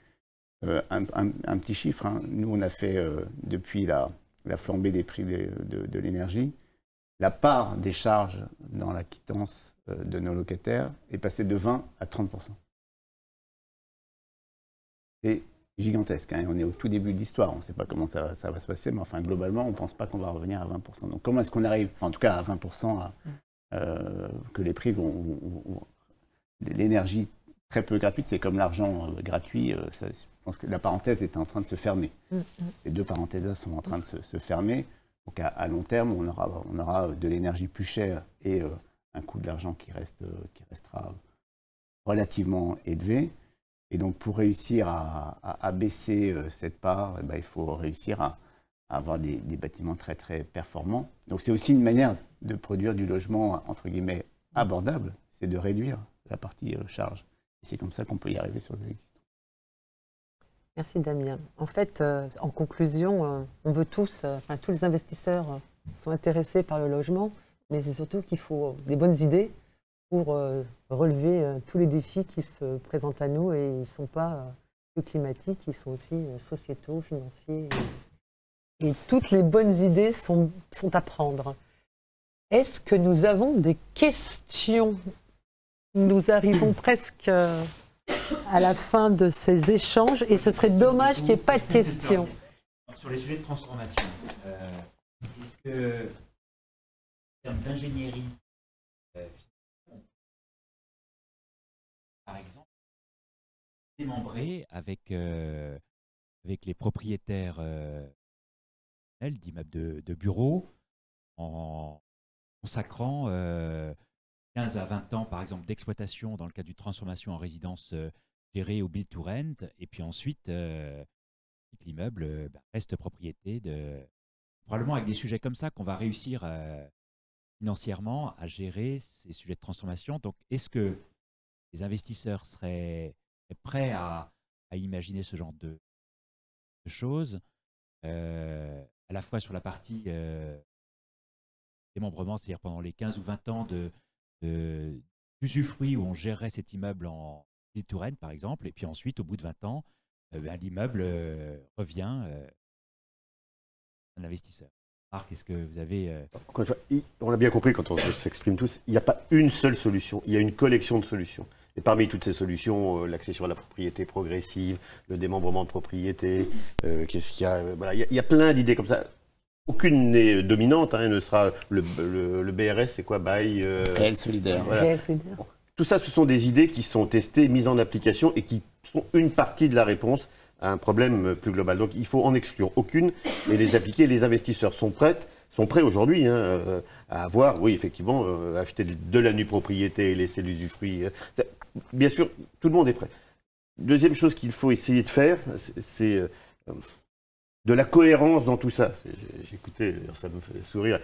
Un petit chiffre, hein. Nous on a fait, depuis la flambée des prix de l'énergie, la part des charges dans la quittance de nos locataires est passée de 20 à 30%. C'est gigantesque, hein. On est au tout début de l'histoire, on ne sait pas comment ça va se passer, mais enfin globalement, on ne pense pas qu'on va revenir à 20%. Donc comment est-ce qu'on arrive, enfin en tout cas à 20%, que les prix vont l'énergie très peu gratuite, c'est comme l'argent gratuit, je pense que la parenthèse est en train de se fermer. Ces deux parenthèses-là sont en train de se fermer. Donc à long terme, on aura de l'énergie plus chère et un coût de l'argent qui restera relativement élevé. Et donc, pour réussir à baisser cette part, il faut réussir à avoir des bâtiments très, très performants. Donc, c'est aussi une manière de produire du logement, entre guillemets, abordable, c'est de réduire la partie charge. Et c'est comme ça qu'on peut y arriver sur le existant. Merci Damien. En fait, en conclusion, on veut tous les investisseurs sont intéressés par le logement, mais c'est surtout qu'il faut des bonnes idées pour relever tous les défis qui se présentent à nous, et ils ne sont pas que climatiques, ils sont aussi sociétaux, financiers, et toutes les bonnes idées sont à prendre. Est-ce que nous avons des questions? Nous arrivons presque à la fin de ces échanges, et ce serait dommage qu'il n'y ait pas de questions. Sur les sujets de transformation, est-ce que, en termes d'ingénierie, par exemple, démembré avec les propriétaires d'immeubles de bureaux, en consacrant 15 à 20 ans, par exemple, d'exploitation dans le cadre d'une transformation en résidence gérée au build to rent, et puis ensuite, l'immeuble reste propriété probablement avec des sujets comme ça qu'on va réussir financièrement à gérer ces sujets de transformation. Donc, est-ce que les investisseurs seraient prêts à imaginer ce genre de choses, à la fois sur la partie démembrement, c'est-à-dire pendant les 15 ou 20 ans d'usufruit où on gérerait cet immeuble en build to rent, par exemple, et puis ensuite, au bout de 20 ans, l'immeuble revient à un investisseur. Marc, est-ce que vous avez... Encore une fois, on l'a bien compris quand on s'exprime tous, il n'y a pas une seule solution, il y a une collection de solutions. Et parmi toutes ces solutions, l'accession à la propriété progressive, le démembrement de propriété, qu'est-ce qu'il y a, voilà, il y a plein d'idées comme ça. aucune n'est dominante, hein, ne sera le BRS, c'est quoi, bail Réel solidaire. voilà. Ouais, c'est bien. Tout ça, ce sont des idées qui sont testées, mises en application et qui sont une partie de la réponse à un problème plus global. Donc il faut en exclure aucune et les appliquer. Les investisseurs sont prêts aujourd'hui à avoir, oui, effectivement, acheter de la nue propriété et laisser l'usufruit. Bien sûr, tout le monde est prêt. Deuxième chose qu'il faut essayer de faire, c'est de la cohérence dans tout ça. J'écoutais, ça me fait sourire,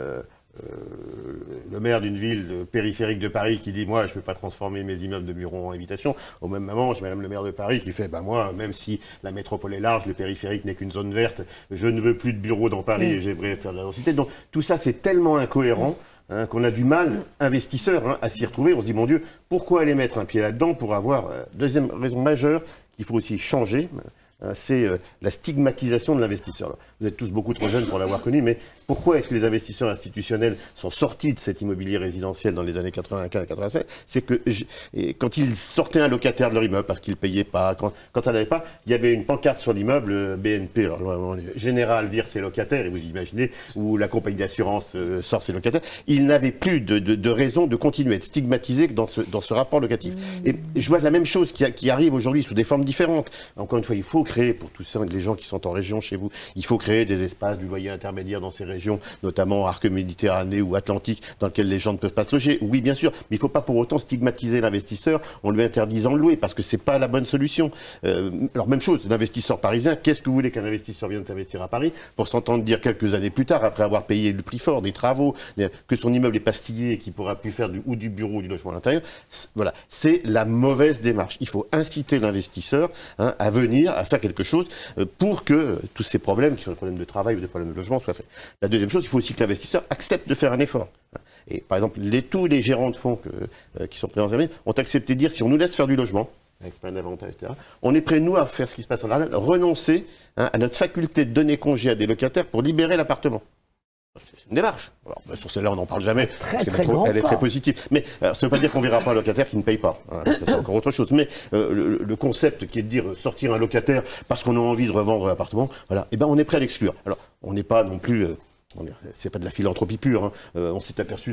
le maire d'une ville périphérique de Paris qui dit « Moi, je ne veux pas transformer mes immeubles de bureaux en habitation ». Au même moment, j'ai même le maire de Paris qui fait « Moi, même si la métropole est large, le périphérique n'est qu'une zone verte, je ne veux plus de bureaux dans Paris et j'aimerais faire de la densité ». Donc tout ça, c'est tellement incohérent qu'on a du mal, investisseurs, à s'y retrouver. On se dit « Mon Dieu, pourquoi aller mettre un pied là-dedans pour avoir… » Deuxième raison majeure qu'il faut aussi changer, c'est la stigmatisation de l'investisseur. Vous êtes tous beaucoup trop jeunes pour l'avoir connu, mais pourquoi est-ce que les investisseurs institutionnels sont sortis de cet immobilier résidentiel dans les années 95-96 ? C'est que quand ils sortaient un locataire de leur immeuble parce qu'il ne payait pas, quand ça n'allait pas, il y avait une pancarte sur l'immeuble BNP, alors, Général vire ses locataires, et vous imaginez, ou la compagnie d'assurance sort ses locataires. Ils n'avaient plus de raison de continuer à être stigmatisés dans ce rapport locatif. Et je vois la même chose qui arrive aujourd'hui sous des formes différentes. Encore une fois, il faut créer, pour tous les gens qui sont en région chez vous, il faut créer des espaces du loyer intermédiaire dans ces régions, notamment Arc Méditerranée ou Atlantique, dans lesquels les gens ne peuvent pas se loger. Oui, bien sûr, mais il ne faut pas pour autant stigmatiser l'investisseur en lui interdisant de louer, parce que ce n'est pas la bonne solution. Alors, même chose, l'investisseur parisien, qu'est-ce que vous voulez qu'un investisseur vienne investir à Paris pour s'entendre dire quelques années plus tard, après avoir payé le prix fort des travaux, que son immeuble est pastillé et qu'il ne pourra plus faire ou du bureau ou du logement à l'intérieur? Voilà, c'est la mauvaise démarche. Il faut inciter l'investisseur à venir, à faire quelque chose pour que tous ces problèmes, qui sont des problèmes de travail ou des problèmes de logement, soient faits. La deuxième chose, il faut aussi que l'investisseur accepte de faire un effort. Et par exemple, tous les gérants de fonds qui sont présents ont accepté de dire, si on nous laisse faire du logement, avec plein d'avantages, etc., on est prêt, nous, à faire ce qui se passe en Ardennes, renoncer à notre faculté de donner congé à des locataires pour libérer l'appartement. C'est une démarche. Alors, sur celle-là, on n'en parle jamais, parce qu'elle est très positive. Mais ça ne veut pas dire qu'on ne verra pas un locataire qui ne paye pas. Ça, c'est encore autre chose. Mais le concept qui est de dire sortir un locataire parce qu'on a envie de revendre l'appartement, voilà, on est prêt à l'exclure. Alors, on n'est pas non plus… c'est pas de la philanthropie pure. On s'est aperçu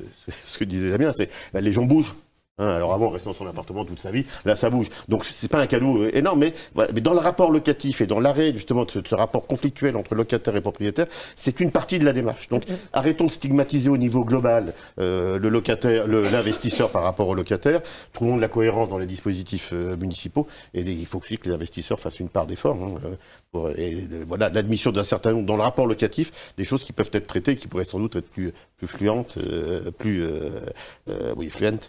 ce que disait Damien, c'est les gens bougent. Alors avant, restant dans son appartement toute sa vie, là ça bouge. Donc c'est pas un cadeau énorme, mais dans le rapport locatif et dans l'arrêt justement de ce rapport conflictuel entre locataire et propriétaire, c'est une partie de la démarche. Donc arrêtons de stigmatiser au niveau global le locataire, l'investisseur par rapport au locataire. Trouvons de la cohérence dans les dispositifs municipaux et il faut aussi que les investisseurs fassent une part d'effort. Voilà, l'admission d'un certain nombre dans le rapport locatif, des choses qui peuvent être traitées, qui pourraient sans doute être plus fluentes, fluentes.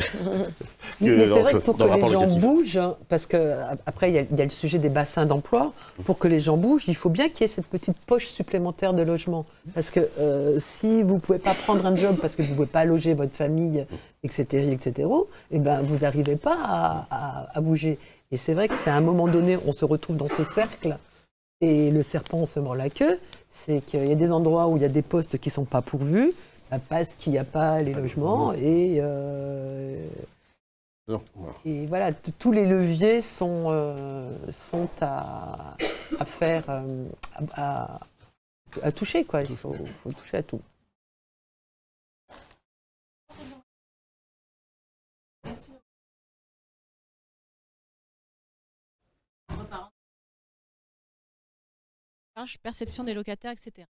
Mais c'est vrai que pour que les gens bougent, parce qu'après il y a le sujet des bassins d'emploi, pour que les gens bougent, il faut bien qu'il y ait cette petite poche supplémentaire de logement. Parce que si vous ne pouvez pas prendre un job parce que vous ne pouvez pas loger votre famille, etc., et ben, vous n'arrivez pas à bouger. Et c'est vrai que c'est à un moment donné, on se retrouve dans ce cercle, et le serpent se mord la queue, c'est qu'il y a des endroits où il y a des postes qui ne sont pas pourvus, parce qu'il n'y a pas les logements, et voilà, tous les leviers sont à faire, à toucher, quoi. Il faut toucher à tout. Perception des locataires, etc.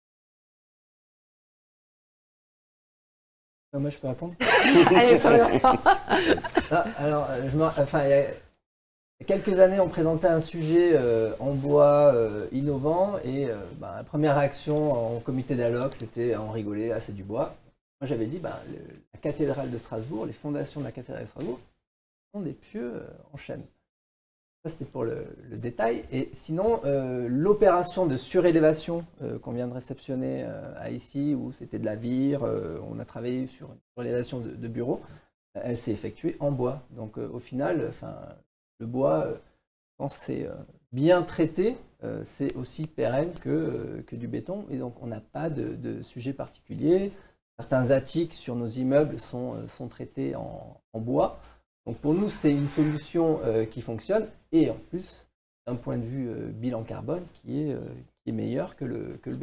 Moi, je peux répondre. Allez, alors, il y a quelques années, on présentait un sujet en bois innovant et la première réaction en comité d'alloc, c'était on rigolait, c'est du bois. Moi, j'avais dit, la cathédrale de Strasbourg, les fondations de la cathédrale de Strasbourg sont des pieux en chêne. Ça, c'était pour le détail. Et sinon, l'opération de surélévation qu'on vient de réceptionner à ici, où c'était de la vire, on a travaillé sur une surélévation de bureaux, elle s'est effectuée en bois. Donc, au final, le bois, quand c'est bien traité, c'est aussi pérenne que du béton. Et donc, on n'a pas de sujet particulier. Certains attiques sur nos immeubles sont traités en bois. Donc pour nous, c'est une solution qui fonctionne et en plus, d'un point de vue bilan carbone, qui est meilleur que le béton.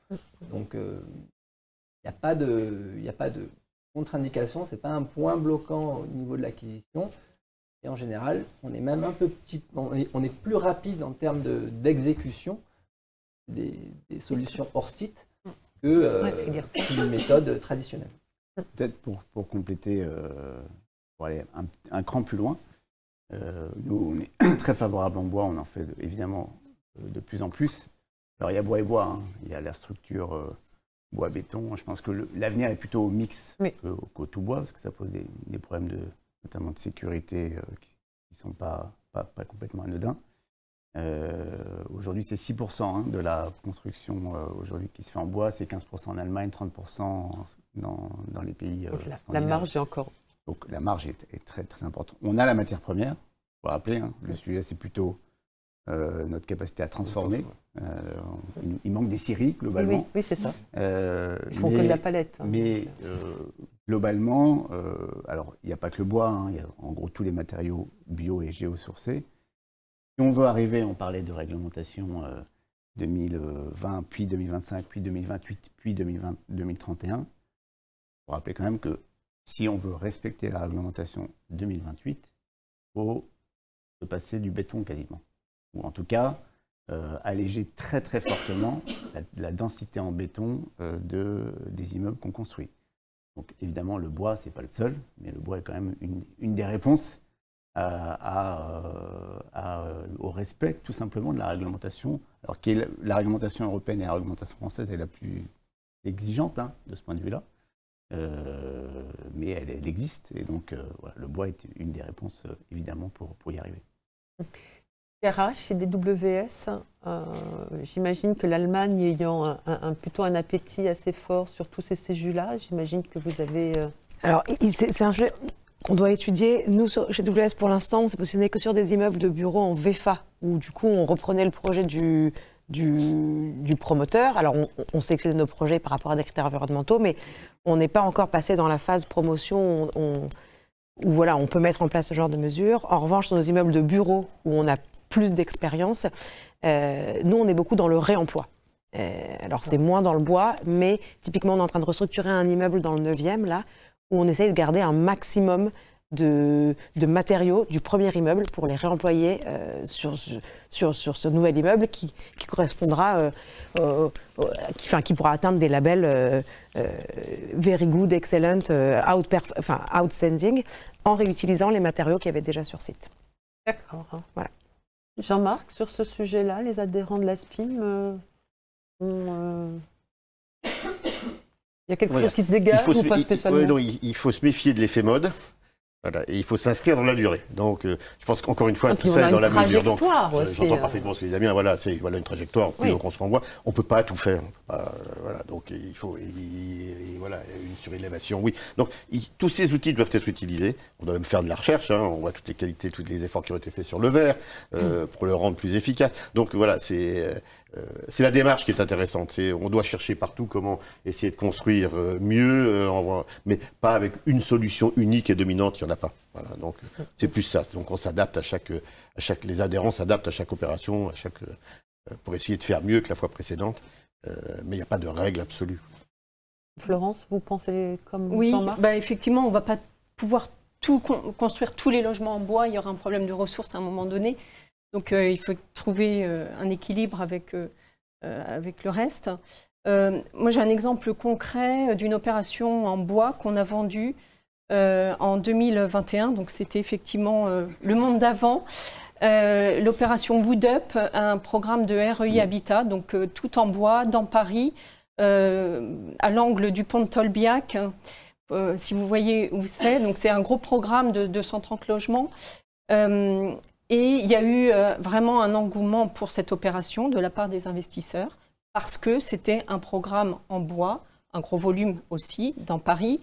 Donc, il n'y a pas de contre-indication, ce n'est pas un point bloquant au niveau de l'acquisition. Et en général, on est même un peu on est plus rapide en termes d'exécution des solutions hors site que une méthode traditionnelle. Peut-être pour compléter, pour aller un cran plus loin, nous, on est très favorable en bois, on en fait évidemment de plus en plus. Alors, il y a bois et bois, hein. Il y a la structure bois-béton. Je pense que l'avenir est plutôt au mix qu'au tout bois, parce que ça pose des problèmes notamment de sécurité qui ne sont pas complètement anodins. Aujourd'hui, c'est 6% de la construction aujourd'hui qui se fait en bois, c'est 15% en Allemagne, 30% dans les pays la marge est encore... Donc la marge est très, très importante. On a la matière première, il faut rappeler, hein, le sujet c'est plutôt notre capacité à transformer. Il manque des scieries, globalement. Oui, c'est ça. Ils font que de la palette. Hein, mais globalement, alors il n'y a pas que le bois, hein, il y a en gros tous les matériaux bio et géosourcés. Si on veut arriver, on parlait de réglementation 2020, puis 2025, puis 2028, puis 2031. Il faut rappeler quand même que si on veut respecter la réglementation 2028, il faut se passer du béton quasiment. Ou en tout cas, alléger très très fortement la densité en béton des immeubles qu'on construit. Donc évidemment, le bois, ce n'est pas le seul, mais le bois est quand même une des réponses au respect tout simplement de la réglementation. Alors la réglementation européenne et la réglementation française est la plus exigeante hein, de ce point de vue-là. Mais elle existe et donc voilà, le bois est une des réponses évidemment pour y arriver. RH et DWS, j'imagine que l'Allemagne ayant plutôt un appétit assez fort sur tous ces sujets-là, j'imagine que vous avez... Alors c'est un sujet qu'on doit étudier. Nous, chez WS, pour l'instant, on s'est positionné que sur des immeubles de bureaux en VFA, où du coup on reprenait le projet du promoteur. Alors, on sélectionnait nos projets par rapport à des critères environnementaux, mais on n'est pas encore passé dans la phase promotion où voilà, on peut mettre en place ce genre de mesures. En revanche, sur nos immeubles de bureaux, où on a plus d'expérience, nous, on est beaucoup dans le réemploi. Alors, c'est moins dans le bois, mais typiquement, on est en train de restructurer un immeuble dans le 9e, là, où on essaye de garder un maximum de matériaux du premier immeuble pour les réemployer sur ce nouvel immeuble qui correspondra, qui pourra atteindre des labels very good, excellent, outstanding, en réutilisant les matériaux qu'il y avait déjà sur site. D'accord. Voilà. Jean-Marc, sur ce sujet-là, les adhérents de la SPIM ont... Il y a quelque chose qui se dégage ou pas spécialement? Il faut se méfier de l'effet mode. Voilà, et il faut s'inscrire dans la durée. Donc, je pense qu'encore une fois, tout ça est dans la mesure. Donc, j'entends parfaitement ce que dit Damien. Voilà, c'est une trajectoire. Plus qu'on se renvoie, on peut pas tout faire. Voilà, donc il faut voilà une surélévation. Oui. Donc, tous ces outils doivent être utilisés. On doit même faire de la recherche. Hein, on voit toutes les qualités, tous les efforts qui ont été faits sur le verre pour le rendre plus efficace. Donc voilà, c'est la démarche qui est intéressante. On doit chercher partout comment essayer de construire mieux, mais pas avec une solution unique et dominante. Il n'y en a pas. Voilà, donc c'est plus ça. Donc on s'adapte les adhérents s'adaptent à chaque opération, pour essayer de faire mieux que la fois précédente. Mais il n'y a pas de règle absolue. Florence, vous pensez comme Oui, Jean-Marc? Effectivement, on ne va pas pouvoir construire tous les logements en bois. Il y aura un problème de ressources à un moment donné. Donc il faut trouver un équilibre avec le reste. Moi, j'ai un exemple concret d'une opération en bois qu'on a vendue en 2021. Donc c'était effectivement le monde d'avant. L'opération Wood Up, un programme de REI Habitat, donc tout en bois, dans Paris, à l'angle du pont de Tolbiac. Si vous voyez où c'est, donc c'est un gros programme de 230 logements. Et il y a eu vraiment un engouement pour cette opération de la part des investisseurs parce que c'était un programme en bois, un gros volume aussi, dans Paris,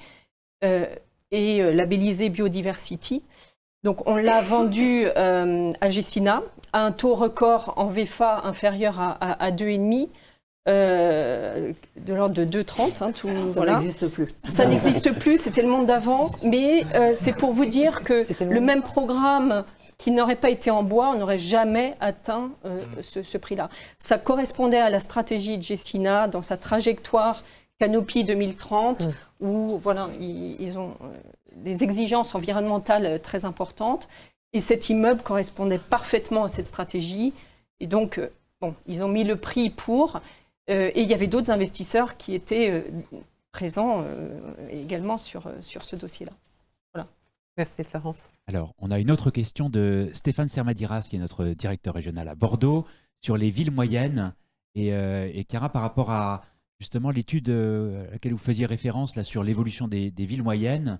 et labellisé Biodiversity. Donc on l'a vendu à Gecina à un taux record en VFA inférieur à 2,5. de l'ordre de 2,30. Hein, Ça n'existe plus. Ça n'existe plus, c'était le monde d'avant, mais c'est pour vous dire que le même programme qui n'aurait pas été en bois, on n'aurait jamais atteint ce prix-là. Ça correspondait à la stratégie de Gecina dans sa trajectoire Canopy 2030, où voilà, ils ont des exigences environnementales très importantes, et cet immeuble correspondait parfaitement à cette stratégie, et donc bon, ils ont mis le prix pour, et il y avait d'autres investisseurs qui étaient présents également sur ce dossier-là. Voilà. Merci Florence. Alors, on a une autre question de Stéphane Sermadiras, qui est notre directeur régional à Bordeaux, sur les villes moyennes. Et Chiara, par rapport à justement l'étude à laquelle vous faisiez référence là, sur l'évolution des villes moyennes,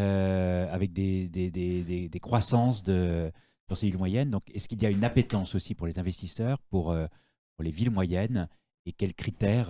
avec des croissances sur ces villes moyennes. Donc, est-ce qu'il y a une appétence aussi pour les investisseurs, pour les villes moyennes, et quels critères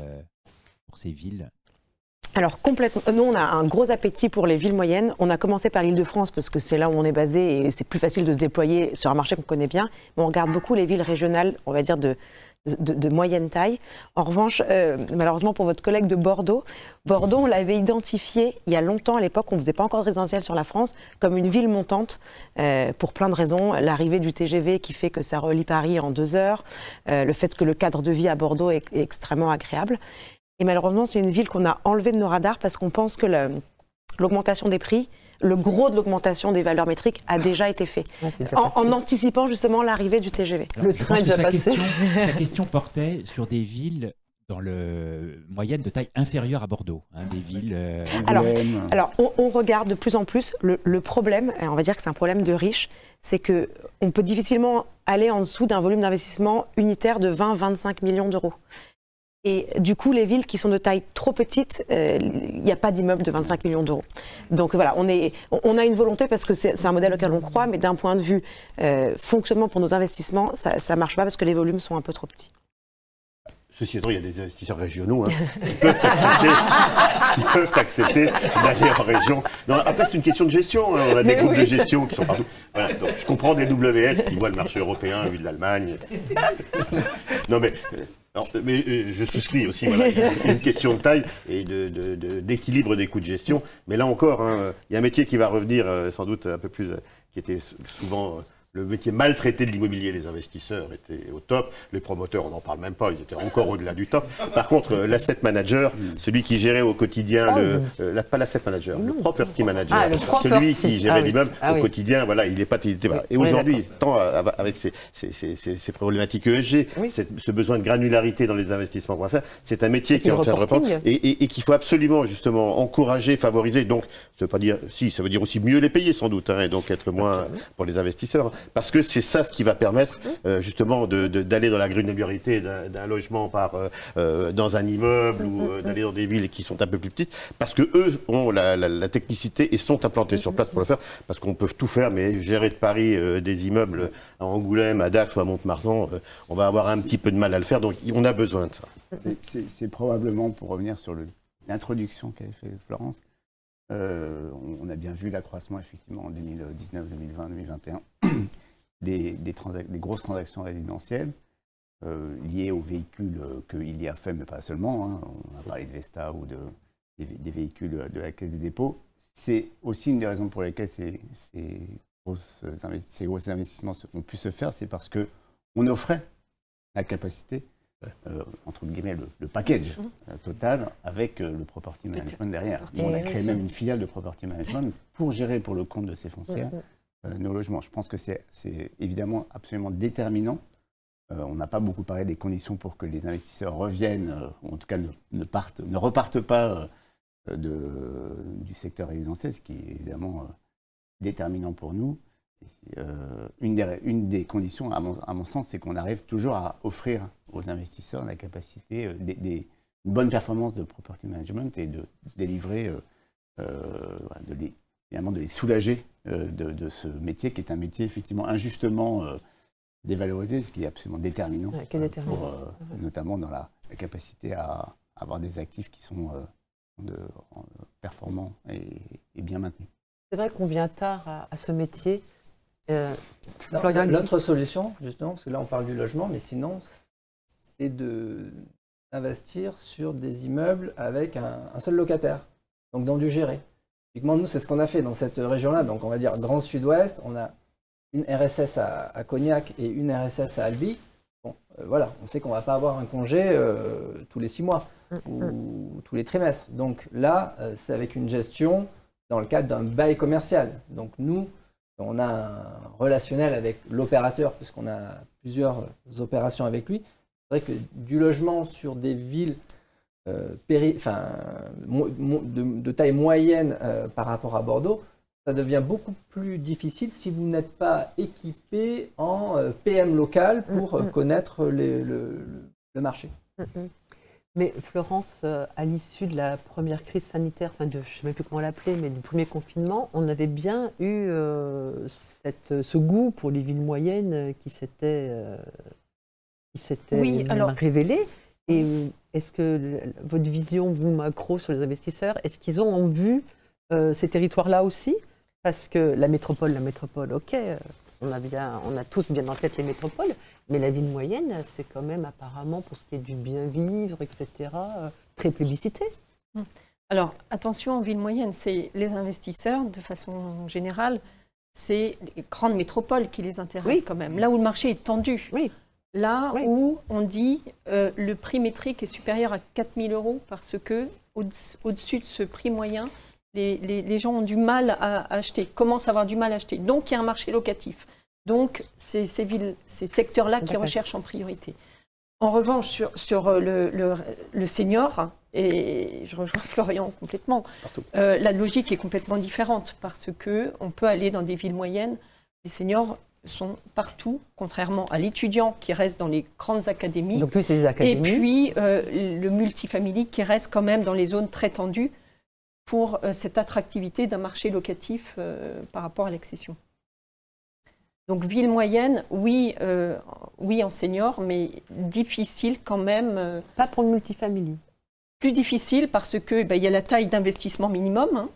pour ces villes? Alors complètement, nous on a un gros appétit pour les villes moyennes. On a commencé par l'Île-de-France parce que c'est là où on est basé et c'est plus facile de se déployer sur un marché qu'on connaît bien. Mais on regarde beaucoup les villes régionales, on va dire de moyenne taille. En revanche, malheureusement pour votre collègue de Bordeaux, on l'avait identifié il y a longtemps, à l'époque on ne faisait pas encore de résidentiel sur la France, comme une ville montante pour plein de raisons. L'arrivée du TGV qui fait que ça relie Paris en 2 heures, le fait que le cadre de vie à Bordeaux est extrêmement agréable. Et malheureusement, c'est une ville qu'on a enlevée de nos radars parce qu'on pense que l'augmentation des prix, le gros de l'augmentation des valeurs métriques a déjà été fait, en anticipant justement l'arrivée du TGV. Le train est déjà passé. Sa question portait sur des villes dans le moyenne de taille inférieure à Bordeaux, hein, des villes... Alors on regarde de plus en plus. Le problème, on va dire que c'est un problème de riches, c'est qu'on peut difficilement aller en dessous d'un volume d'investissement unitaire de 20-25 millions d'euros. Et du coup, les villes qui sont de taille trop petite, il n'y a pas d'immeuble de 25 millions d'euros. Donc voilà, on a une volonté parce que c'est un modèle auquel on croit, mais d'un point de vue fonctionnement pour nos investissements, ça ne marche pas parce que les volumes sont un peu trop petits. Ceci étant, il y a des investisseurs régionaux qui peuvent accepter d'aller en région. Non, après, c'est une question de gestion. On a des groupes de gestion qui sont partout. Voilà, donc, je comprends des WS qui voient le marché européen vu de l'Allemagne. Non, mais je souscris aussi. Voilà, il y a une question de taille et d'équilibre des coûts de gestion. Mais là encore, hein, il y a un métier qui va revenir sans doute un peu plus, qui était souvent... Le métier maltraité de l'immobilier, les investisseurs étaient au top. Les promoteurs, on n'en parle même pas, ils étaient encore au-delà du top. Par contre, l'asset manager, celui qui gérait au quotidien, pas l'asset manager, le property manager, celui qui gérait l'immeuble au quotidien, voilà, il n'est pas... Et aujourd'hui, tant avec ces problématiques ESG, ce besoin de granularité dans les investissements qu'on va faire, c'est un métier qui est en train de reprendre et qu'il faut absolument justement encourager, favoriser. Donc, ça veut pas dire, si, ça veut dire aussi mieux les payer sans doute, hein, et donc être moins pour les investisseurs. Parce que c'est ça ce qui va permettre justement d'aller dans la granularité d'un logement dans un immeuble ou d'aller dans des villes qui sont un peu plus petites, parce que eux ont la technicité et sont implantés sur place pour le faire, parce qu'on peut tout faire, mais gérer de Paris des immeubles à Angoulême, à Dax ou à Mont-de-Marsan, on va avoir un petit peu de mal à le faire, donc on a besoin de ça. C'est probablement, pour revenir sur l'introduction qu'avait fait Florence, on a bien vu l'accroissement effectivement en 2019, 2020, 2021 des grosses transactions résidentielles liées aux véhicules que Iliad fait, mais pas seulement. Hein. On a parlé de Vesta ou des véhicules de la Caisse des dépôts. C'est aussi une des raisons pour lesquelles ces gros investissements ont pu se faire, c'est parce qu'on offrait la capacité entre guillemets, le package total avec le property management derrière. On a créé même une filiale de property management pour gérer pour le compte de ces foncières nos logements. Je pense que c'est évidemment absolument déterminant. On n'a pas beaucoup parlé des conditions pour que les investisseurs reviennent, ou en tout cas ne repartent pas du secteur résidentiel, ce qui est évidemment déterminant pour nous. Une des conditions, à mon sens, c'est qu'on arrive toujours à offrir aux investisseurs la capacité une bonne performance de property management et de délivrer, de les soulager de ce métier qui est un métier effectivement injustement dévalorisé, ce qui est absolument déterminant, notamment dans la capacité à avoir des actifs qui sont performants et bien maintenus. C'est vrai qu'on vient tard à ce métier. L'autre solution, justement, parce que là on parle du logement, mais sinon, c'est investir sur des immeubles avec un seul locataire, donc dans du géré. Typiquement, nous, c'est ce qu'on a fait dans cette région-là. Donc, on va dire Grand Sud-Ouest, on a une RSS à Cognac et une RSS à Albi. Bon, voilà, on sait qu'on ne va pas avoir un congé tous les 6 mois ou tous les trimestres. Donc là, c'est avec une gestion dans le cadre d'un bail commercial. Donc nous, on a un relationnel avec l'opérateur, puisqu'on a plusieurs opérations avec lui. C'est vrai que du logement sur des villes de taille moyenne par rapport à Bordeaux, ça devient beaucoup plus difficile si vous n'êtes pas équipé en PM local pour connaître le marché. Mais Florence, à l'issue de la première crise sanitaire, je ne sais même plus comment l'appeler, mais du premier confinement, on avait bien eu ce goût pour les villes moyennes qui s'était révélé. Et est-ce que votre vision, vous, macro, sur les investisseurs, est-ce qu'ils ont en vue ces territoires-là aussi? Parce que la métropole, ok, on a tous bien en tête les métropoles, mais la ville moyenne, c'est quand même apparemment, pour ce qui est du bien vivre, etc., très plébiscité. Alors, attention, en ville moyenne, c'est les investisseurs, de façon générale, c'est les grandes métropoles qui les intéressent quand même. Là où le marché est tendu. Là où on dit le prix métrique est supérieur à 4 000 € parce que au-dessus de ce prix moyen, les gens ont du mal à acheter, commencent à avoir du mal à acheter. Donc il y a un marché locatif. Donc c'est ces secteurs-là qui recherchent en priorité. En revanche, sur le senior, et je rejoins Florian complètement, la logique est complètement différente parce qu'on peut aller dans des villes moyennes, les seniors sont partout, contrairement à l'étudiant qui reste dans les grandes académies. Donc, c'est les académies. Et puis le multifamily qui reste quand même dans les zones très tendues pour cette attractivité d'un marché locatif par rapport à l'accession. Donc ville moyenne, oui en senior, mais difficile quand même. Pas pour le multifamily. Plus difficile parce que y a la taille d'investissement minimum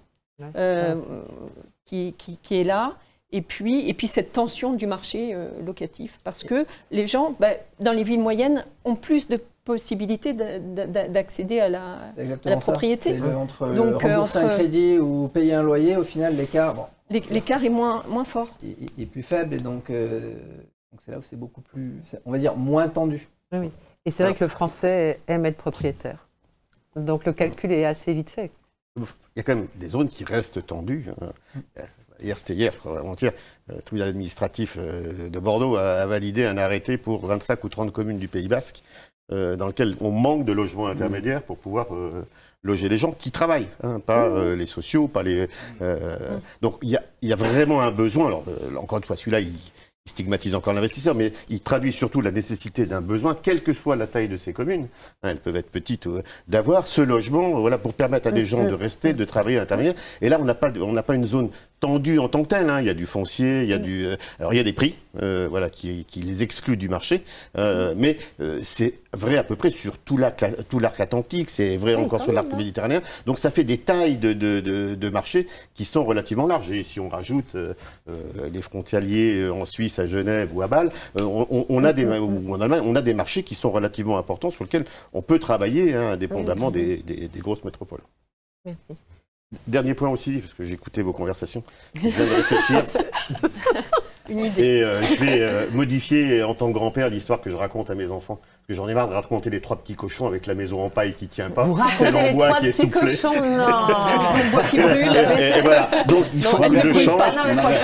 qui est là. Et puis cette tension du marché locatif. Parce que les gens, dans les villes moyennes, ont plus de possibilités d'accéder à la propriété. Entre rembourser un crédit ou payer un loyer, au final, l'écart... Bon, l'écart est moins fort. Il est plus faible, et donc c'est là où c'est beaucoup plus, on va dire, moins tendu. Oui. Et c'est vrai que le Français aime être propriétaire. Donc le calcul est assez vite fait. Il y a quand même des zones qui restent tendues. C'était hier, avant-hier, le tribunal administratif de Bordeaux a validé un arrêté pour 25 ou 30 communes du Pays Basque dans lequel on manque de logements intermédiaires pour pouvoir loger les gens qui travaillent, pas les sociaux, pas les... Donc il y a vraiment un besoin. Alors encore une fois, celui-là, il stigmatise encore l'investisseur, mais il traduit surtout la nécessité d'un besoin, quelle que soit la taille de ces communes, elles peuvent être petites, d'avoir ce logement pour permettre à des gens de rester, de travailler à l'intérieur. Et là, on n'a pas une zone tendue en tant que telle. Il y a du foncier, il y a alors il y a des prix qui les excluent du marché, mais c'est vrai à peu près sur tout l'arc atlantique, c'est vrai encore sur l'arc méditerranéen. Donc ça fait des tailles de marché qui sont relativement larges. Et si on rajoute les frontaliers en Suisse, à Genève ou à Bâle, on a des marchés qui sont relativement importants sur lesquels on peut travailler indépendamment des grosses métropoles. Merci. Dernier point aussi, parce que j'ai écouté vos conversations, je viens de réfléchir. Une idée. Et je vais modifier en tant que grand-père l'histoire que je raconte à mes enfants. Parce que j'en ai marre de raconter les 3 petits cochons avec la maison en paille qui ne tient pas. C'est l'enbois qui est soufflé. L'enbois qui brûle. Et voilà. Donc il faut que je change.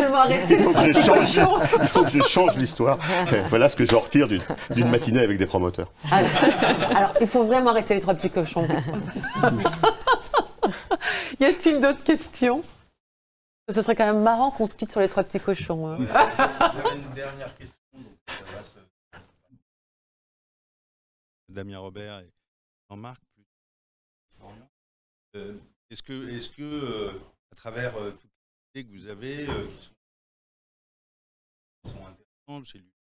Il faut que je change l'histoire. Voilà ce que je retire d'une matinée avec des promoteurs. Alors, il faut vraiment arrêter les 3 petits cochons. Y a-t-il d'autres questions? Ce serait quand même marrant qu'on se quitte sur les 3 petits cochons. J'avais une dernière question. Damien Robert et Jean-Marc. Est-ce que à travers toutes les idées que vous avez, qui sont intéressantes chez lui,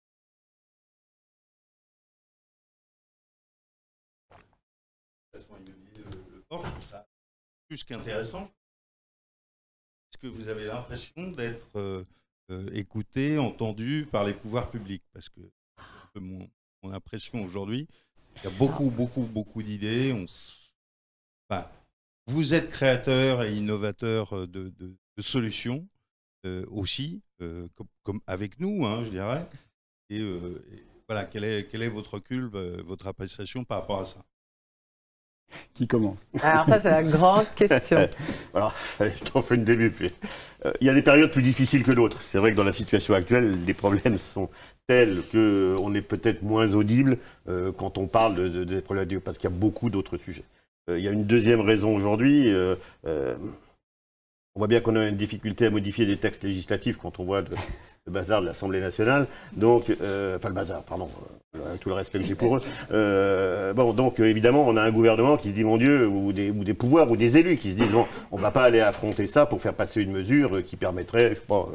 le Porsche, je trouve ça plus qu'intéressant. Est-ce que vous avez l'impression d'être écouté, entendu par les pouvoirs publics? Parce que c'est un peu mon impression aujourd'hui, Il y a beaucoup d'idées. Enfin, vous êtes créateur et innovateur de solutions aussi, comme avec nous, hein, je dirais. Et voilà, quel est votre recul, votre appréciation par rapport à ça? Qui commence? Alors ça, c'est la grande question. Alors, allez, je t'en fais une début. Puis, il y a des périodes plus difficiles que d'autres. C'est vrai que dans la situation actuelle, les problèmes sont tels qu'on est peut-être moins audible quand on parle des problèmes, parce qu'il y a beaucoup d'autres sujets. Il y a une deuxième raison aujourd'hui. On voit bien qu'on a une difficulté à modifier des textes législatifs quand on voit le bazar de l'Assemblée nationale. Donc, enfin le bazar, pardon, tout le respect que j'ai pour eux. Bon, donc évidemment, on a un gouvernement qui se dit, mon Dieu, ou des pouvoirs, ou des élus qui se disent, bon, on ne va pas aller affronter ça pour faire passer une mesure qui permettrait, je sais pas,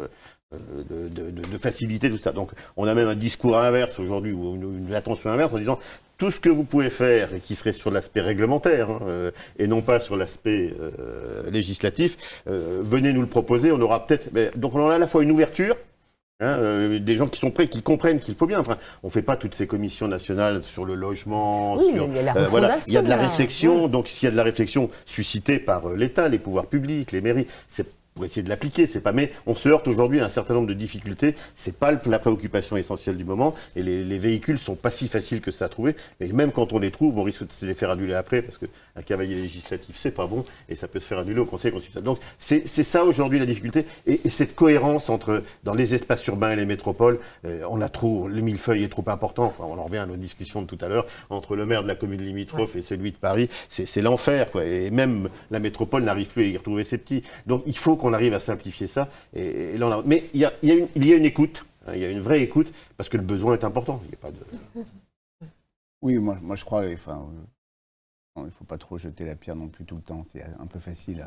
de faciliter tout ça. Donc, on a même un discours inverse aujourd'hui, ou une attention inverse en disant, tout ce que vous pouvez faire, et qui serait sur l'aspect réglementaire, hein, et non pas sur l'aspect législatif, venez nous le proposer, on aura peut-être... Donc on a à la fois une ouverture, hein, des gens qui sont prêts, qui comprennent qu'il faut bien. Enfin, on ne fait pas toutes ces commissions nationales sur le logement, Oui, sur, il y a la voilà, il y a de la là. réflexion, donc s'il y a de la réflexion suscitée par l'État, les pouvoirs publics, les mairies, c'est pour essayer de l'appliquer, c'est pas. Mais on se heurte aujourd'hui à un certain nombre de difficultés. C'est pas la préoccupation essentielle du moment. Et les véhicules sont pas si faciles que ça à trouver. Mais même quand on les trouve, on risque de se les faire annuler après parce qu'un cavalier législatif c'est pas bon et ça peut se faire annuler au Conseil constitutionnel. Donc c'est ça aujourd'hui la difficulté et cette cohérence entre dans les espaces urbains et les métropoles. On a trop, le millefeuille est trop important. Enfin, on en revient à nos discussions de tout à l'heure entre le maire de la commune limitrophe et celui de Paris. C'est l'enfer, quoi. Et même la métropole n'arrive plus à y retrouver ses petits. Donc il faut qu'on arrive à simplifier ça. Et là, mais il y a une écoute, hein, il y a une vraie écoute, parce que le besoin est important. Il n'y a pas de... Oui, moi je crois, enfin, il ne faut pas trop jeter la pierre non plus tout le temps. C'est un peu facile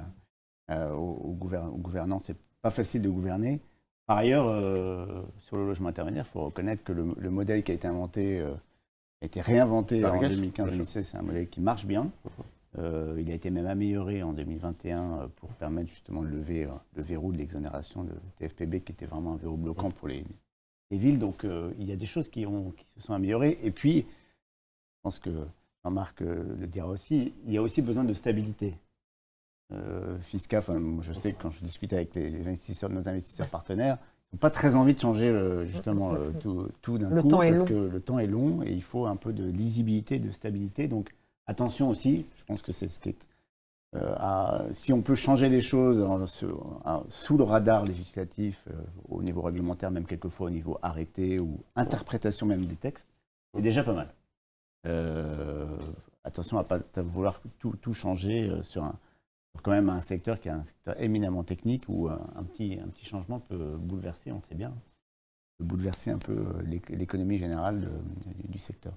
aux gouvernants. C'est pas facile de gouverner. Par ailleurs, sur le logement intermédiaire, il faut reconnaître que le modèle qui a été inventé, a été réinventé en 2015-2016. C'est un modèle qui marche bien. Il a été même amélioré en 2021 pour permettre justement de lever le verrou de l'exonération de TFPB qui était vraiment un verrou bloquant pour les villes. Donc il y a des choses qui se sont améliorées. Et puis, je pense que Jean-Marc le dira aussi, il y a aussi besoin de stabilité fiscale. Enfin, moi, je sais que quand je discute avec nos investisseurs partenaires, ils n'ont pas très envie de changer justement tout d'un coup parce que le temps est long et il faut un peu de lisibilité, de stabilité. Donc, attention aussi, je pense que c'est ce qui est... si on peut changer les choses sous le radar législatif, au niveau réglementaire, même quelquefois au niveau arrêté ou interprétation même des textes, c'est déjà pas mal. Attention à ne pas vouloir tout changer sur quand même un secteur qui est un secteur éminemment technique où un petit changement peut bouleverser, on sait bien, peut bouleverser un peu l'économie générale du secteur.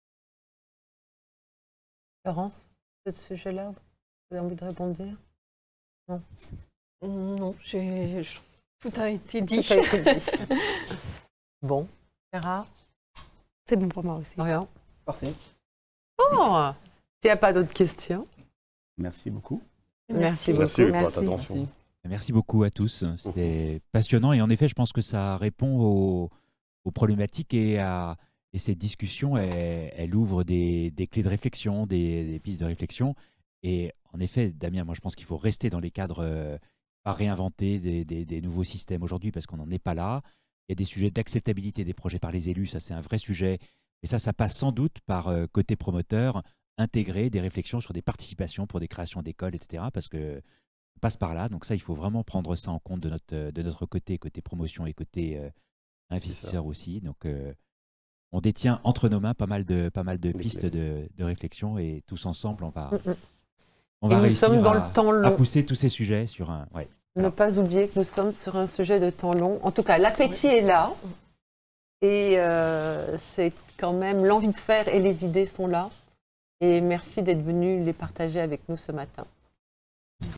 Laurence, ce sujet-là, vous avez envie de répondre? Non. Non, tout a été dit. Tout a été dit. Bon, Sarah? C'est bon pour moi aussi. Rien. Parfait. Oh, s'il n'y a pas d'autres questions. Merci beaucoup. Merci beaucoup. Merci pour votre attention. Merci beaucoup à tous. C'était passionnant et en effet, je pense que ça répond aux problématiques et cette discussion, elle ouvre des clés de réflexion, des pistes de réflexion. Et en effet, Damien, moi je pense qu'il faut rester dans les cadres, pas réinventer des nouveaux systèmes aujourd'hui parce qu'on n'en est pas là. Il y a des sujets d'acceptabilité des projets par les élus, ça c'est un vrai sujet. Et ça passe sans doute par côté promoteur, intégrer des réflexions sur des participations pour des créations d'écoles, etc. Parce que on passe par là. Donc ça, il faut vraiment prendre ça en compte de notre côté promotion et côté investisseur aussi. Donc on détient entre nos mains pas mal de pistes de réflexion et tous ensemble, on va réussir à pousser tous ces sujets sur un... Ouais. Ne pas oublier que nous sommes sur un sujet de temps long. En tout cas, l'appétit est là. Et c'est quand même l'envie de faire et les idées sont là. Et merci d'être venu les partager avec nous ce matin.